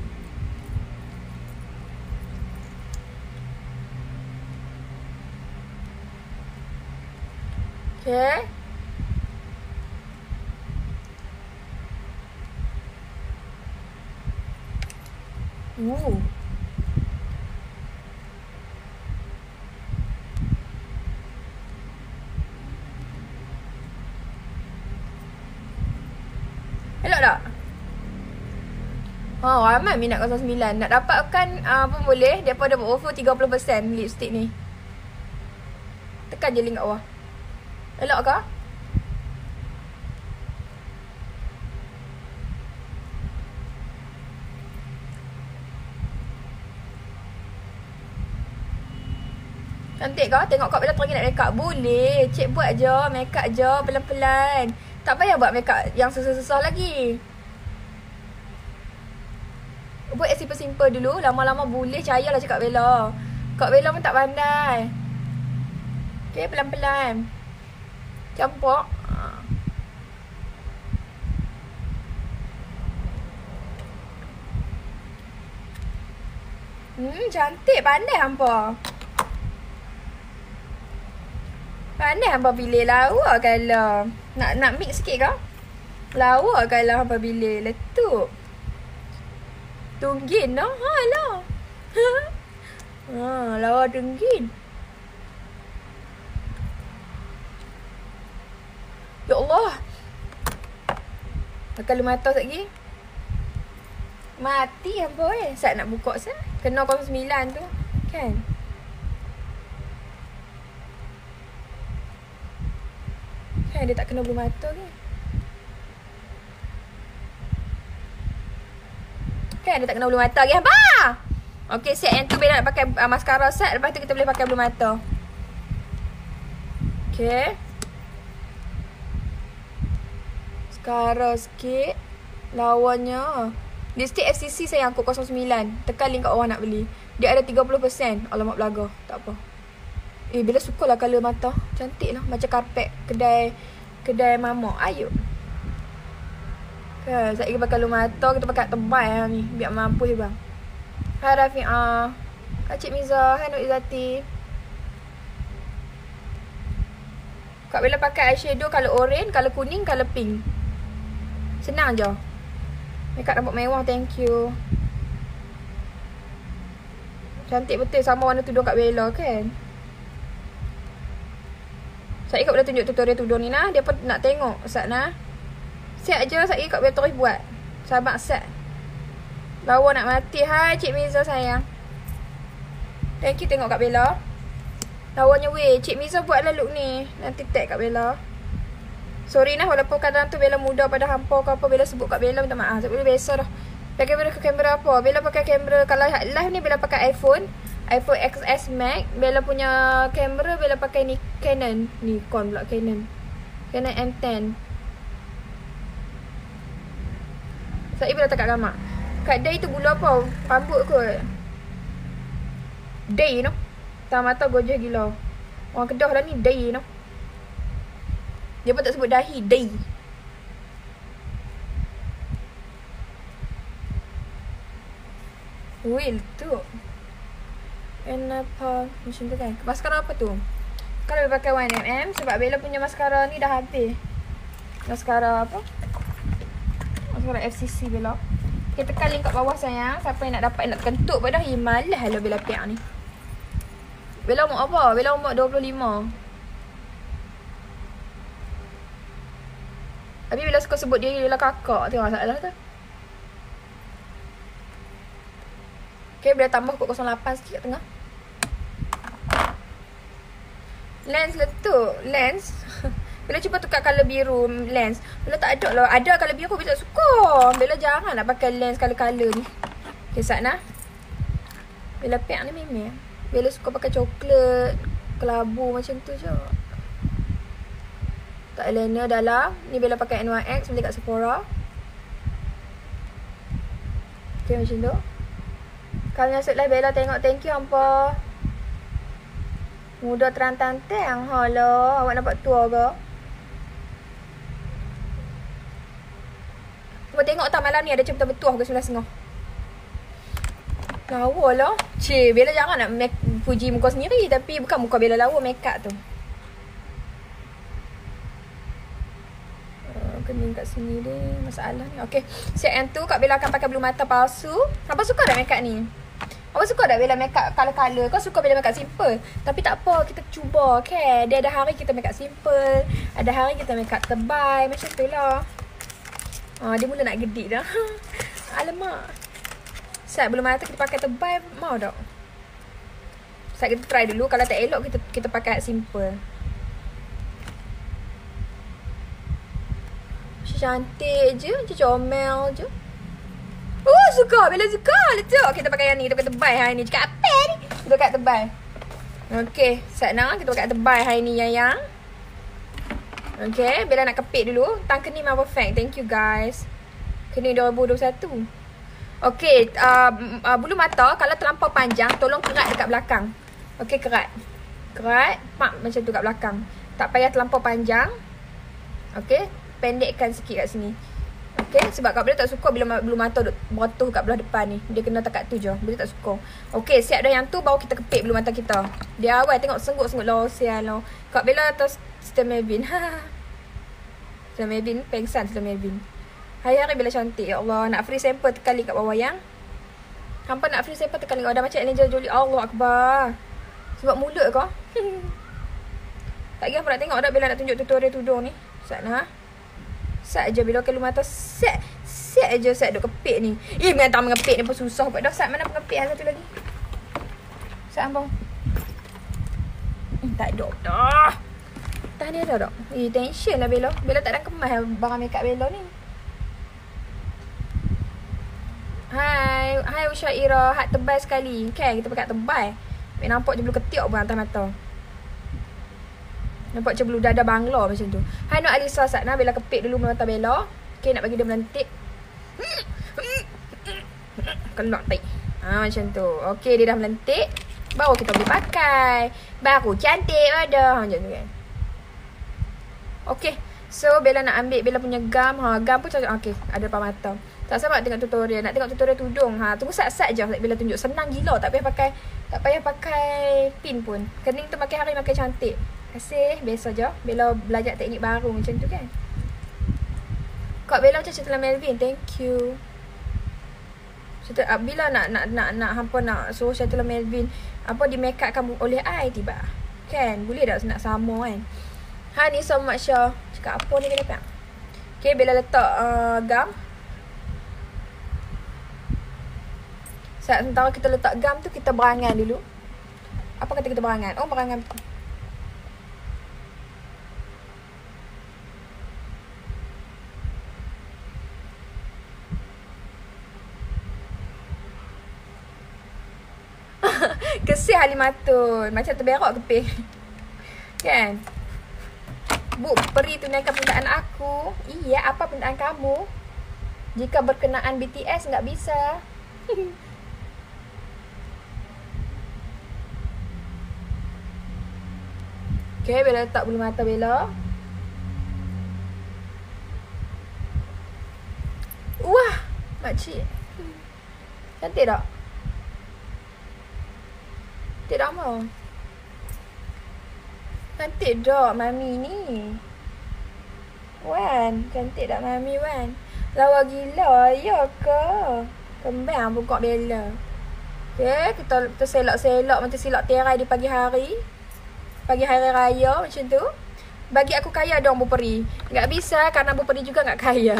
Okay. Elok tak? Oh, ramai minat 09. Nak dapatkan pun boleh. Daripada offer 30% lipstick ni. Tekan je link kat bawah. Elok ke? Cantik ke? Tengok Kak Bella pergi nak make up. Boleh. Cik buat je. Make up je. Pelan-pelan. Tak payah buat make up yang susah-susah lagi. Buat yang simple-simple dulu. Lama-lama boleh. Cahayalah cakap Bella. Kak Bella pun tak pandai. Okay, pelan-pelan. Campur. Cantik. Pandai hampa. Pandai hampa pilih lawa kalau. Nak mix sikit ke? Lawa kalau hampa pilih. Letup. Tunggin lah. Ha lah. Lawa tunggin. Ya Allah. Pakai mata lagi. Mati hampa Sat nak buka sah. Kena 09 tu. Kan? Kan dia tak kena bulu mata ke? Kan dia tak kena bulu mata ke hampa? Okay, set yang tu Bella nak pakai mascara set. Lepas tu kita boleh pakai bulu mata. Okay. Mascara sikit. Lawannya lipstick FCC sayang kod 09. Tekan link kat bawah nak beli. Dia ada 30%. Alamak belaga. Tak apa. Bella suka lah colour mata. Cantik lah. Macam karpet kedai mamak. Ayo. Kan, saya pakai colour mata. Kita pakai tebal lah ni. Biar mampu bang. Hai Rafi'ah. Hai Cik Miza. Hai Nur Izzati. Kak Bella pakai eyeshadow colour orange, colour kuning, colour pink. Senang je. Makeup rambut mewah, thank you. Cantik betul sama warna tudung Kak Bella kan. Saya Kak Bella tunjuk tutorial tudung ni nah. Dia pun nak tengok Ustaz nah. Siap je saya Kak Bella terus buat. Sabar set. Lawa nak mati. Hai Cik Miza sayang. Thank you tengok Kak Bella. Lawanya weh. Cik Miza buatlah look ni. Nanti tag Kak Bella. Sorry nah walaupun kadang tu Bella muda pada hampa ke apa Bella sebut kat Bella minta maaf. Sebab Bella biasa dah. Pakai kamera ke kamera apa? Bella pakai kamera kalau live ni Bella pakai iPhone XS Max. Bella punya kamera Bella pakai ni Canon. Nikon pula Canon. Canon M10. Saya Bella tak kat gambar. Kat Day tu gula apa? Rambut kot. Day no. Tak mata gojeh gila. Orang Kedah lah ni Day no. Dia pun tak sebut dahi, day. Will tu. Kenapa macam tu kan? Maskara apa tu? Kalau Bella pakai 1mm sebab Bella punya maskara ni dah habis. Maskara apa? Maskara FCC Bella. Kita tekan link kat bawah sayang. Siapa yang nak dapat nak kentut pada malas lah Bella piak ni. Bella umur apa? Bella umur 25. Tapi Bella suka sebut dia Bella kakak. Tengok masalah tu. Okay, Bella tambah kod 08 sikit kat tengah. Lens letup. Lens. Bella cuba tukar colour biru lens. Bella tak ada lah. Ada colour biru Bella tak suka. Bella jarang nak pakai lens colour-colour ni. Okay, Satna. Bella piak ni memang. Bella suka pakai coklat. Kelabu macam tu je. Tak eyeliner dalam. Ni Bella pakai NYX beli kat Sephora. Okay macam tu. Kalau masuk live Bella tengok thank you hampa. Muda terang-tantang. Hala, awak nampak tua ke? Cuba tengok tak malam ni ada macam betul ke 9.30. Lawa lah. Cik, Bella jangan nak puji muka sendiri. Tapi bukan muka Bella lawa, make up tu. Kening kat sini dia. Masalah ni. Okay. Siap yang tu Kak Bella akan pakai bulu mata palsu. Apa suka dah make up ni? Apa suka dah Bella make up colour-colour? Kau suka Bella make up simple? Tapi tak apa. Kita cuba. Okay. Dia ada hari kita make up simple. Ada hari kita make up tebal. Macam tu lah. Dia mula nak gedik dah. Alamak. Siap bulu mata kita pakai tebal. Mau tak? Siap kita try dulu. Kalau tak elok kita pakai simple. Cantik je. Macam comel je. Oh suka. Bella suka. Letak. Kita pakai yang ni. Kita pakai tebal hari ni. Cakap apa ni? Kita pakai tebal. Okay. Satna. Kita pakai tebal hari ni yang. Okay. Bella nak kepit dulu. Tang kening memang perfect. Thank you guys. Kening 2021. Okay. Bulu mata. Kalau terlampau panjang. Tolong kerat dekat belakang. Okay. Kerat. Kerat. Pak. Macam tu kat belakang. Tak payah terlampau panjang. Okay. Pendekkan sikit kat sini. Okay, sebab Kak Bella tak suka bila bulu mata berotoh kat belah depan ni. Dia kena tekat tu je. Bella tak suka. Okay, siap dah yang tu, baru kita kepit bulu mata kita. Dia awal tengok sengut-sengut lah. Sial lah. Kak Bella atas Sister Melvin. Sister Melvin, pengsan Sister Melvin. Hari-hari Bella cantik. Ya Allah, nak free sample tekali kat bawah yang. Hampa nak free sample tekali kat bawah. Dah macam Angel Jolie. Allah Akbar. Sebab mulut kau. Tak kira apa nak tengok dah Bella nak tunjuk tutorial tudung ni. Sana. Sat je bila kalau mata set je set duk kepit ni. Mengatang mengepit ni pun susah buat dah. Sat mana pengepit yang satu lagi. Sat abang. Tak ada dah. Tak ada dah. Tension lah Bella. Bella tak ada kemas barang makeup Bella ni. Hai Ushaira, hat tebal sekali. Kan kita pakai tebal. Nampak je bulu ketiak pun atas mata. Nampak macam bulu dada bangla macam tu. Hai Nur Alisa, Satna Bella kepit dulu mata Bella. Okay, nak bagi dia melentik. Kelak tak. Macam tu. Okay, dia dah melentik. Baru kita boleh pakai. Baru cantik ada. Macam tu kan. Okay. So, Bella nak ambil Bella punya gam. Gam pun cocok. Okay, ada depan mata. Tak sabar tengok tutorial. Nak tengok tutorial tudung. Tunggu sat-sat je Bella tunjuk. Senang gila. Tak payah pakai pin pun. Kening tu makin hari makin cantik. Kasih, biasa je. Bella belajar teknik baru macam tu kan. Kak Bella macam Cetla Melvin. Thank you. Bila nak hampa nak suruh Cetla Melvin apa di make up kamu oleh I tiba. Kan? Boleh tak nak sama kan? Ni so much Syah. Cakap apa ni Bella? Okay, Bella letak gam. Sementara kita letak gam tu, kita berangan dulu. Apa kata kita berangan? Oh, berangan. Kesih Halimatun. Macam terberak keping. Kan? Bu, peri tunaikan permintaan aku. Iya, apa permintaan kamu? Jika berkenaan BTS, enggak bisa. Okay, Bella letak bulu mata Bella. Wah, makcik. Cantik tak? Cantik tak mau? Cantik tak Mami ni? Wan, cantik tak Mami Wan? Lawa gila, ya ke? Kembang pokok Bella. Okay, kita selok-selok macam silap terai di pagi hari. Pagi hari raya macam tu. Bagi aku kaya dong Bu Peri. Tak bisa karena Bu Peri juga tak kaya.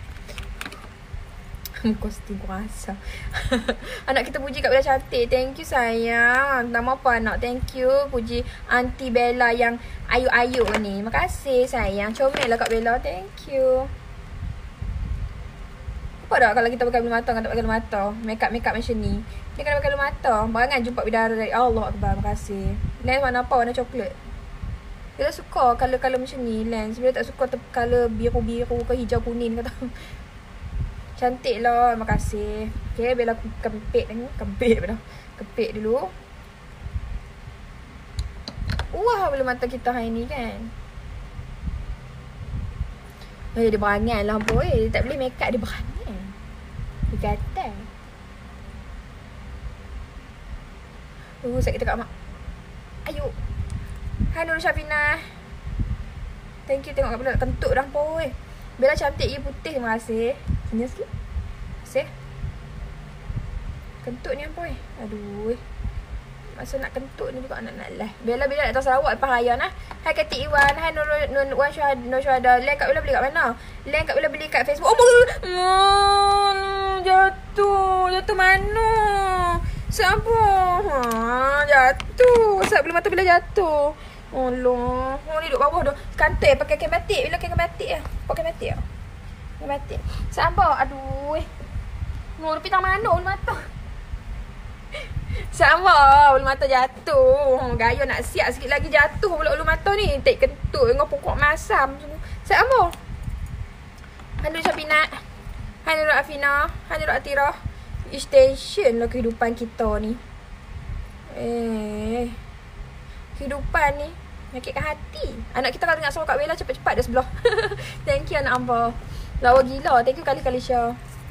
Kostum kuasa. Anak kita puji Kak Bella cantik. Thank you sayang. Nama apa anak? Thank you. Puji Aunty Bella yang ayu-ayu ni. Makasih sayang. Comel lah Kak Bella. Thank you. Apa tak kalau kita pakai bulu mata kan tak pakai bulu mata? Makeup macam ni. Dia kena pakai bulu mata. Barangan jumpa bidara dari Allah Akbar. Makasih. Lens warna apa? Warna coklat. Bella suka color-color macam ni lens. Bella tak suka color biru-biru ke hijau kuning kata. Cantik lah. Makasih. Okay, Bella kempit dulu. Wah, bulu mata kita hari ni kan. Dia berangan lah boy. Dia tak boleh make up, dia berangan. Dia kata sakit dekat mak. Ayo. Hai Nur Syafina. Thank you tengok Kak Bella kentut dah boy. Bella cantik ye putih. Terima kasih. Senyum sikit. Terima kasih. Kentut ni apa Aduh. Masa nak kentut ni juga nak lah. Bella datang Sarawak lepas raya nah. Hai Kati Iwan. Hai Nur Syuhada. Link Kak Bella beli kat mana? Link Kak Bella beli kat Facebook. Jatuh mana? Siapa? Jatuh. Sebab belum mata Bella jatuh. Allah. Ni duduk bawah dah. Kantai pakai kematik. Bella pakai kematik lah. Pakai kematik lah. Kematik. Sabar. Aduh. Nur pergi mana bulu mata? Sama bulu mata jatuh. Gaya nak siap sikit lagi jatuh pula bulu mata ni. Tak kentut dengan pokok masam macam tu. Sama. Handur Syabina. Handur Afina. Handur Atira. Station lah kehidupan kita ni. Kehidupan ni menyakitkan hati. Anak kita kalau dengar suara Kak Bella cepat-cepat dah sebelah. Thank you anak hamba. Lawa gila. Thank you kali-kali Syah.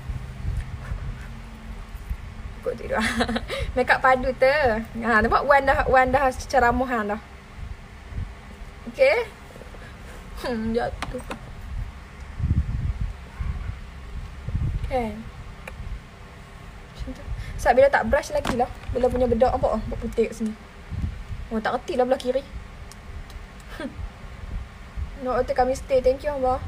Kok tidur. Makeup padu tu. Ha, nampak Wan dah ceramah hang dah. Okay. Jatuh. Kan. Macam tu. Sebab bila tak brush lagi lah. Bila punya bedak nampak putih kat sini. Oh, tak reti lah belah kiri. No, tu kami stay. Thank you Allah.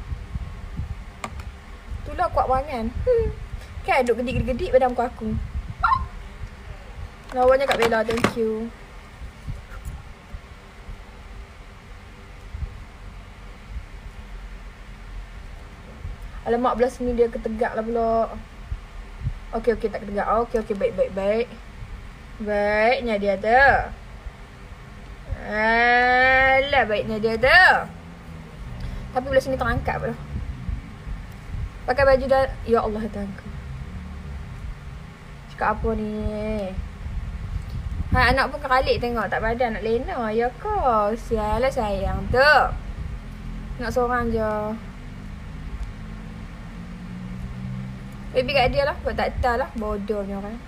Itulah kuat wangan. Kan duk gedik-gedik pada muka aku. Lawanya Kak Bella. Thank you. Alamak, belah sini dia ketegak lah pula. Okay, tak ketegak. Okay, baik. Baiknya dia tu. Alah, baiknya dia tu. Tapi belah sini terangkat pula. Pakai baju dah. Ya Allah, tangku. Cakap apa ni? Ha, anak pun keralik tengok. Tak pada nak lena. Ya kau. Sialah sayang tu. Nak seorang je. Baby kat dia lah. Buat tak tahu lah. Bodohnya orang.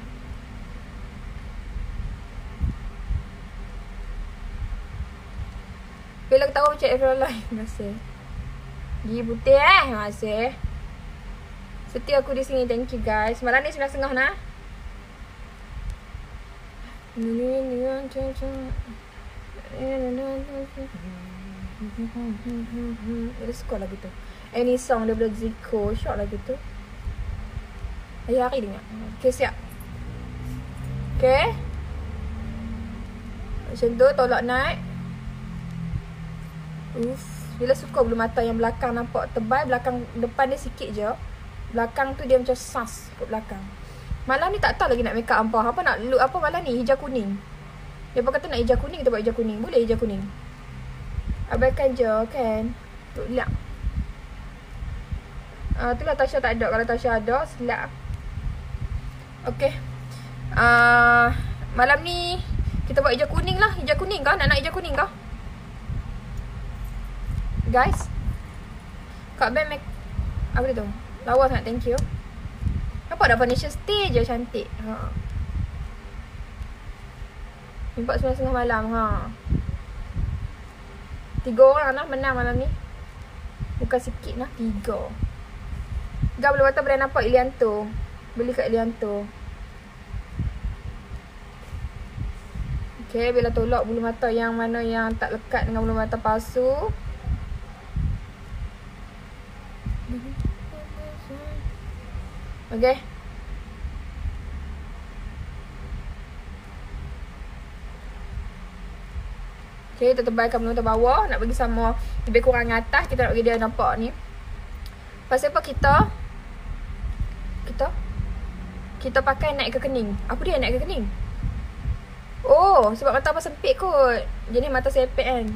Bila ketawa macam everyone live. Terima kasih. Gigi putih Terima kasih. Setia aku di sini. Thank you guys. Malam ni 9.30 nah. Dia suka lagu tu. Any song daripada Zico. Syok lagu tu. Hari dengar. Okay, siap. Okay. Macam tu, tolak naik. Bila suka bulu mata yang belakang nampak tebal. Belakang depan dia sikit je. Belakang tu dia macam sas kat belakang. Malam ni tak tahu lagi nak make up apa. Apa nak look apa malam ni? Hijau kuning. Dia pun kata nak hijau kuning, kita buat hijau kuning. Boleh hijau kuning. Abaikan je kan. Look lap. Itulah Tasha tak ada. Kalau Tasha ada, silap. Okay. Malam ni kita buat hijau kuning lah. Hijau kuning kau? Nak hijau kuning kau? Guys. Kak Ben make apa dia tu? Lawa sangat, thank you. Nampak dah foundation stay je cantik. Ha. Nampak 9.30 malam. Ha. 3 orang lah menang malam ni. Bukan sikit lah. 3. Gak boleh kata brand nampak Ilianto. Beli kat Ilianto. Okay, bila tolak bulu mata yang mana yang tak lekat dengan bulu mata palsu. Okay. Okay, kita tebalkan bulu mata bawah. Nak bagi sama lebih kurang atas. Kita nak bagi dia nampak ni. Pasal apa kita pakai naik ke kening. Apa dia naik ke kening? Oh, sebab mata apa sempit kot. Jadi mata sepet kan.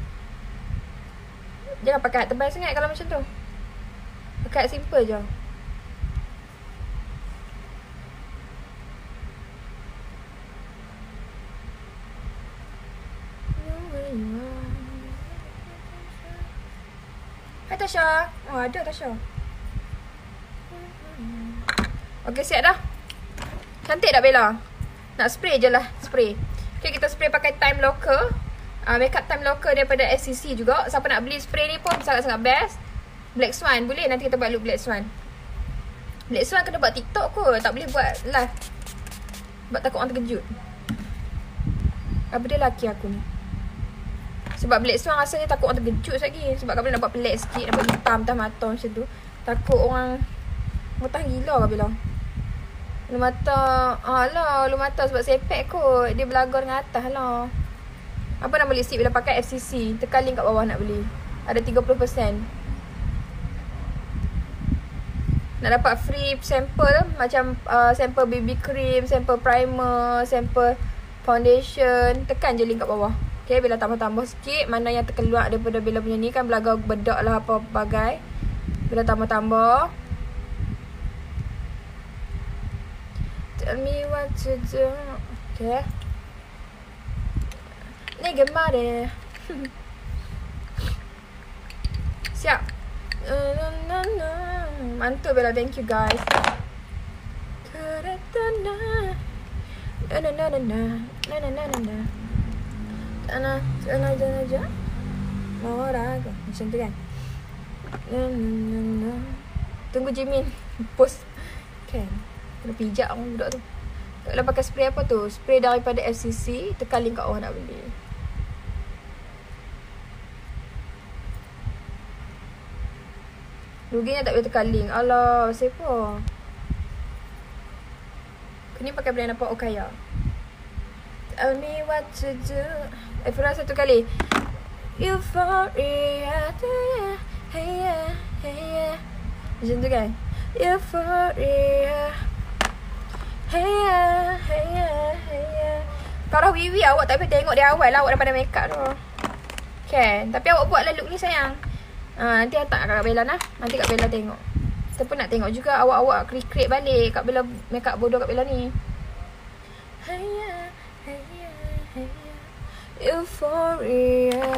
Jangan pakai hat tebal sangat kalau macam tu. Pakai hat simple je. Hai Tasha. Oh, ada Tasha. Okay, siap dah. Cantik tak Bella? Nak spray je lah. Spray. Okay, kita spray pakai Time Locker. Makeup Time Locker daripada SCC juga. Siapa nak beli spray ni pun sangat-sangat best. Black Swan. Boleh nanti kita buat look Black Swan. Black Swan kena buat TikTok kot. Tak boleh buat live. Sebab takut orang terkejut. Apa dia laki aku ni? Sebab Black Swan rasanya takut orang terkejut lagi. Sebab Kabila nak buat pelik sikit. Nak buat hitam atas mata macam tu. Takut orang tahan gila Kabila. Lu mata. Alah, lu mata sebab sepek kot. Dia belaga dengan atas lah. Apa nama lipstick bila pakai FCC? Tekan link kat bawah nak beli. Ada 30%. Nak dapat free sample. Macam sample BB cream, sample primer, sample foundation. Tekan je link kat bawah. Okay, Bella tambah-tambah sikit. Mana yang terkeluar daripada Bella punya ni kan. Belaga bedak lah apa bagai. Bella tambah-tambah. Tell me what to do. Okay. Ni gemar deh. Siap. Mantul Bella, thank you guys. Macam tu kan. Tunggu Jimin post kan. Kena pijak orang budak tu. Kalau pakai spray apa tu? Spray daripada FCC. Tekan link kat bawah nak beli. Ruginya tak boleh tekan link. Alah, siapa? Kini pakai brand apa? Okaya. Tell me what to do. Fira satu kali. Euphoria. Hey yeah, hey yeah. Macam tu kan? Euphoria. Hey yeah, hey yeah, hey yeah. Kalau Wiwi awak tak boleh tengok dia awal lah. Awak dah pandai make up tu. Kan? Tapi awak buatlah look ni sayang. Nanti hantar kat Bella lah. Nanti Kak Bella tengok. Kita pun nak tengok juga awak-awak create balik Kak Bella make up bodoh Kak Bella ni. Hey yeah, hey yeah, hey yeah. Euphoria.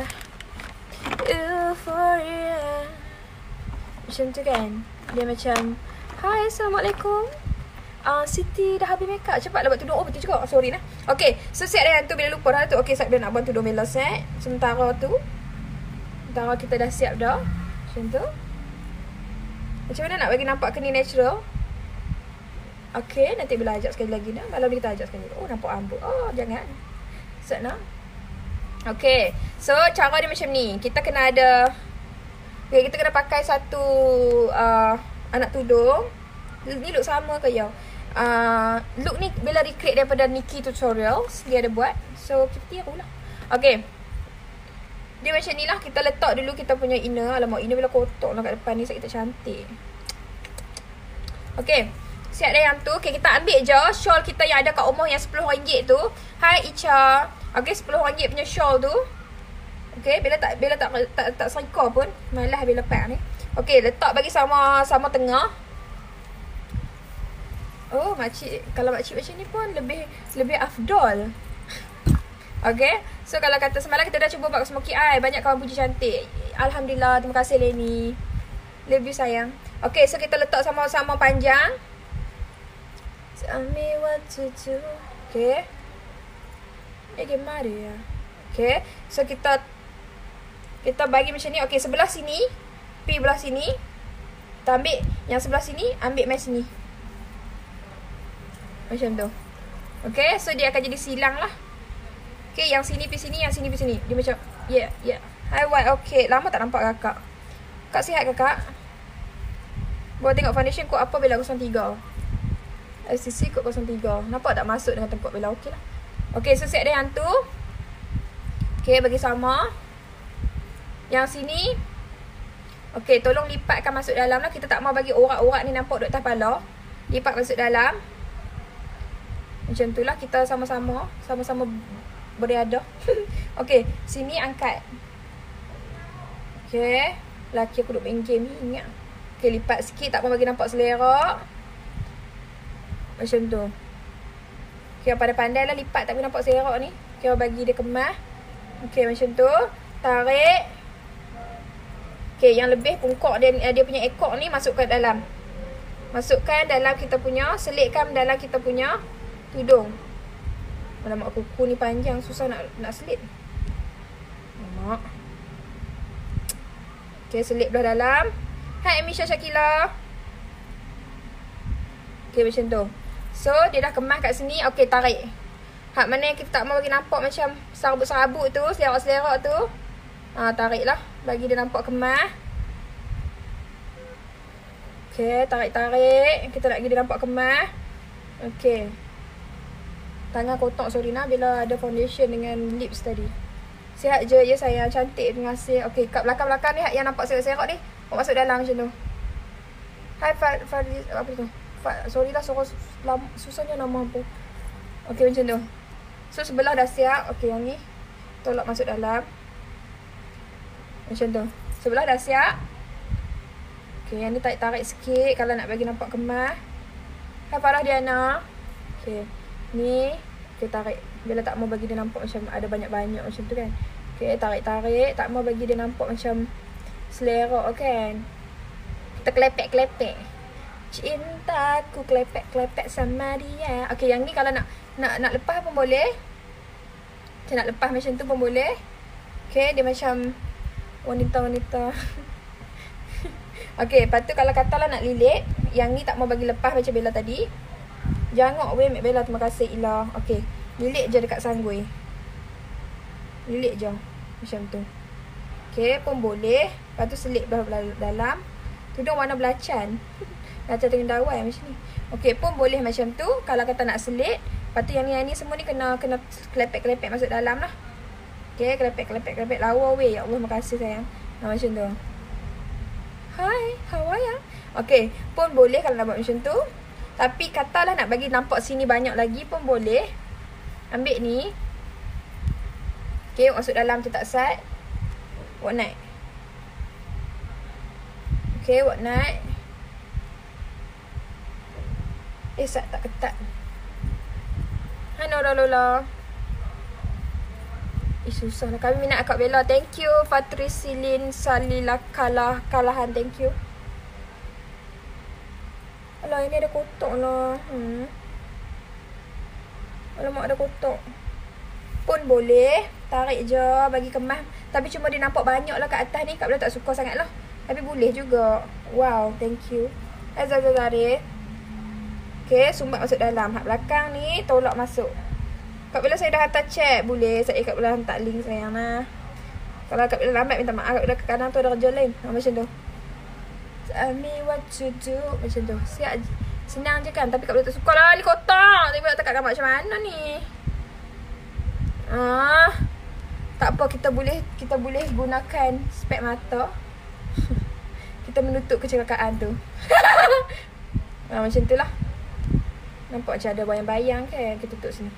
Euphoria. Macam tu kan. Dia macam, hai assalamualaikum, Siti dah habis make up. Cepatlah buat tudung. Oh betul juga. Sorry lah. Okay. So set dia tu. Bila lupa dah tu. Okay, saya dah nak buat tudung Bella set. Sementara tu kita dah siap dah. Macam tu. Macam mana nak bagi nampak ni natural. Okay. Nanti Bella ajak sekali lagi dah. Malam ni kita ajak sekali. Oh nampak rambut. Oh jangan. Set nak. Okay. So cara dia macam ni. Kita kena ada. Okay, kita kena pakai satu anak tudung. Ni look sama ke ya? Look ni Bella recreate daripada Nikki Tutorials. Dia ada buat. So kita tiru lah. Okay. Dia macam ni lah. Kita letak dulu kita punya inner. Alamak, inner Bella kotak lah kat depan ni. Sebab kita cantik. Okay. Siap dah yang tu. Okay, kita ambil je shawl kita yang ada kat rumah yang RM10 tu. Hai Icha. Okay, RM10 punya shawl tu. Okay, Bella tak serika pun. Malah Bella pack ni. Okay, letak bagi sama tengah. Oh, makcik. Kalau makcik macam ni pun lebih afdol. Okay. So, kalau kata semalam kita dah cuba buat smoky eye. Banyak kawan puji cantik. Alhamdulillah. Terima kasih Leni. Love you sayang. Okay. So, kita letak sama-sama panjang. Tell me what to do. Okay. Gimana ya? Okay. So, kita bagi macam ni. Okay. Sebelah sini. Pergi belah sini. Kita ambil yang sebelah sini. Ambil main sini. Macam tu. Okay. So, dia akan jadi silang lah. Okay, yang sini pergi sini, yang sini pergi sini. Dia macam, yeah. Hi, White. Okay, lama tak nampak kakak. Kak sihat kakak? Buat tengok foundation kod apa Bella 03. SCC kod 03. Nampak tak masuk dengan tempat Bella? Okay lah. Okay, so siap dah yang tu. Okay, bagi sama. Yang sini. Okay, tolong lipatkan masuk dalam lah. Kita tak mau bagi orak-orak ni nampak duduk atas kepala. Lipat masuk dalam. Macam tu lah. Kita sama-sama beriadah. Okay, sini angkat. Okay, laki aku duduk main game ni ingat. Okay, lipat sikit. Tak mau bagi nampak selera. Macam tu. Okay, pandai-pandai lah lipat. Tak boleh nampak selera ni. Okay, bagi dia kemas. Okay, macam tu. Tarik. Okay, yang lebih pungkok dia punya ekor ni masukkan dalam. Masukkan dalam kita punya. Selitkan dalam kita punya tudung. Alamak, kuku ni panjang. Susah nak selit. Alamak. Okay, selit belah dalam. Hai Misha Syakila. Okay, macam tu. So, dia dah kemas kat sini. Okay, tarik. Hak mana yang kita tak mau bagi nampak macam serabut-serabut tu. Selerak-selerak tu. Tarik lah. Bagi dia nampak kemas. Okay, tarik-tarik. Kita nak bagi dia nampak kemas. Okay. Tangan kotak sorry nak bila ada foundation dengan lips tadi. Sihat je ya sayang. Cantik dengan hasil. Okay, kat belakang-belakang ni yang nampak serak-serak ni. Kau masuk dalam macam tu. Hai Fadli. Apa tu? Sorry lah susahnya nama apa. Okay, macam tu. So, sebelah dah siap. Okay, yang ni. Tolak masuk dalam. Macam tu. Sebelah dah siap. Okay, yang ni tarik-tarik sikit. Kalau nak bagi nampak kemas. Hai Farah Diana. Okay. Ni okay, tarik. Bila tak mau bagi dia nampak macam ada banyak-banyak macam tu kan. Okay, tarik-tarik. Tak mau bagi dia nampak macam selera kan. Kita kelepek-kelepek. Cintaku klepek-klepek sama dia. Okay, yang ni kalau nak lepas pun boleh. Macam nak lepas macam tu pun boleh. Okay, dia macam wanita-wanita. Okay, lepas tu kalau katalah nak lilit, yang ni tak mau bagi lepas macam Bella tadi. Jangan weh Mek Bella, terima kasih Ila. Okay, lilit je dekat sanggui. Lilit je macam tu. Okay, pun boleh. Lepas tu selit dalam. Tudung warna belacan. Belacan tengah dawai macam ni. Okay, pun boleh macam tu. Kalau kata nak selit. Lepas tu yang ni semua ni kena kelepek-kelepek masuk dalam lah. Okay, kelepek. Lawa weh. Ya Allah, makasih sayang. Macam tu. Hai, how are you? Okay, pun boleh kalau nak buat macam tu. Tapi katalah nak bagi nampak sini banyak lagi pun boleh. Ambil ni. Okay, masuk dalam cetak sat. Buat naik. Okay, buat naik. Sat tak ketat. Hai Nora Lola. Susah lah. Kami minat Akak Bella. Thank you. Fatri Silin Salila kalahan. Thank you. Alah, ini ada kotak lah. Alamak, ada kotak. Pun boleh. Tarik je. Bagi kemas. Tapi cuma dia nampak banyak lah kat atas ni. Kak Bella tak suka sangat lah. Tapi boleh juga. Wow. Thank you. Azazazari. Okay. Sumbat masuk dalam. Hak belakang ni. Tolak masuk. Kak Bella saya dah hantar chat. Boleh saya Kak Bella hantar link sayang lah. Kalau Kak Bella lambat minta maaf. Kak Bella ke kanan tu ada kerja lain. Macam tu. Tell me what to do. Macam tu. Siap je. Senang je kan. Tapi Kak Bella tak suka lah. Ni kotak. Tapi nak tekak gambar macam mana ni. Tak apa. Kita boleh gunakan spek mata. Kita menutup kecelakaan tu. Macam tu lah. Nampak macam ada bayang-bayang kan. Kita tutup sini.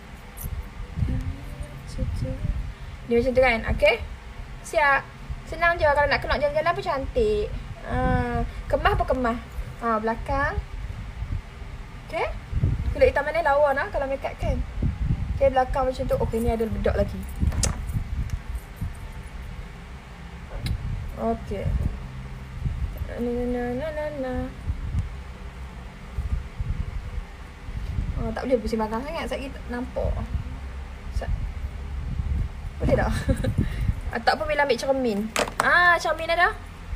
Dia macam tu kan. Okay. Siap. Senang je. Kalau nak kenok jalan-jalan pun cantik. Kemah pun kemah. Belakang. Okay. Kulit hitam mana lawa lah kalau make up kan. Okay, belakang macam tu. Okay, ni ada bedak lagi. Okay. Tak boleh pusing belakang sangat. Sebab kita nampak. Boleh tak? Tak apa Bella ambil cermin. Cermin ada.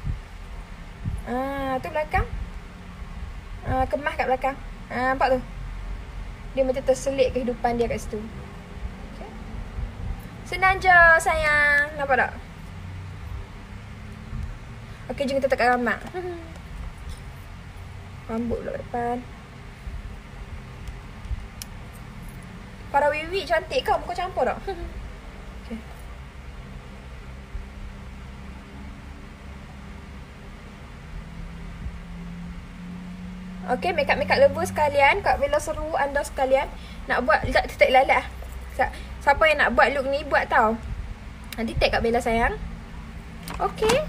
Tu belakang. Kemas kat belakang. Nampak tu? Dia macam terselit kehidupan dia kat situ. Okay. Senang je sayang. Nampak tak? Okay, jom kita tekan rambut. Rambut pula kat depan. Para wiwi cantik kau. Muka campur tak? Okay, make up lover sekalian. Kak Bella seru anda sekalian. Nak buat, tak lalat lah. Siapa yang nak buat look ni, buat tau. Nanti tag Kak Bella sayang. Okay.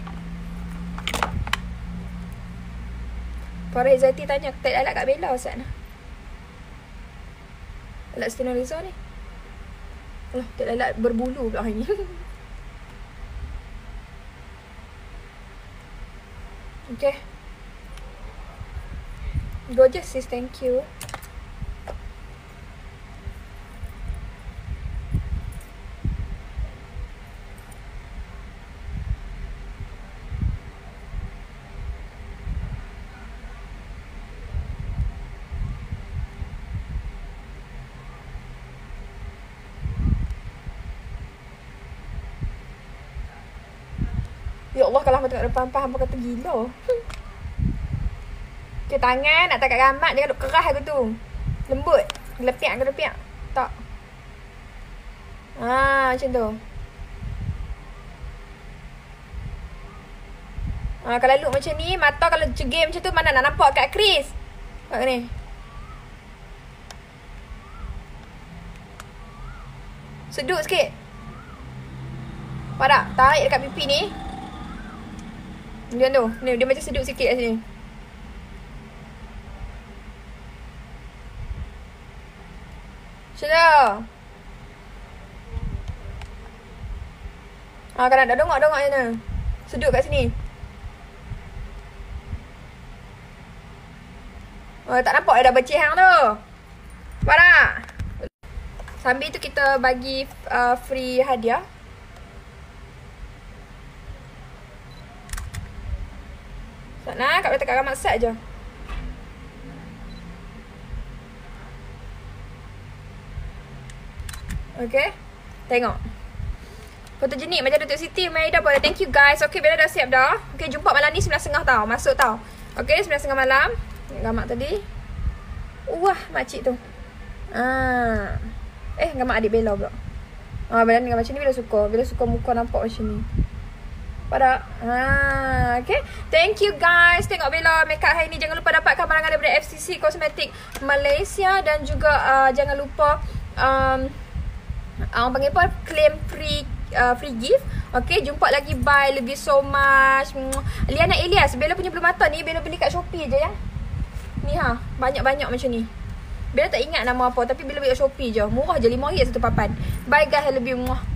Para Izzati tanya, tag lalat Kak Bella Ustaz nak. Lalat Siti Nurhaliza ni. Alah, tag lalat berbulu pula hari ni. Okay. Gorgeous sis, thank you. Ya Allah, kalau hampa tengok depan hampa kata gila. Okay, tangan nak takat gamat. Jangan duk keras aku tu. Lembut. Gelepiak. Tak. Macam tu. Kalau look macam ni, mata kalau cegim macam tu, mana nak nampak kat Chris. Nampak ni. Sedut sikit. Nampak tak? Tarik dekat pipi ni. Macam tu. Ni, dia macam sedut sikit kat sini. Macam tu. Kadang dah dongak je ni. Sedut kat sini. Oh, tak nampak dah becih hang tu. Nampak tak? Sambil tu kita bagi free hadiah. Sana, Kak boleh tekan ramad set je. Okay, tengok. Fotogenik macam Datuk Siti, Maida pun. Thank you guys. Okay, Bella dah siap dah. Okay, jumpa malam ni 9.30 tau. Masuk tau. Okay, 9.30 malam. Gamak tadi. Wah, makcik tu. Gamak adik Bella pula. Bella ni macam ni Bella suka. Bella suka muka nampak macam ni. Pada okay. Thank you guys. Tengok Bella makeup hari ni. Jangan lupa dapatkan barangan daripada FCC Cosmetic Malaysia. Dan juga jangan lupa orang panggil apa? Claim free gift. Okay, jumpa lagi. Bye. Love you so much. Liana Elias, Bella punya bulu mata ni Bella beli kat Shopee je ya. Ni banyak-banyak macam ni. Bella tak ingat nama apa, tapi Bella beli kat Shopee je. Murah je, RM5 satu papan. Bye guys, I love you.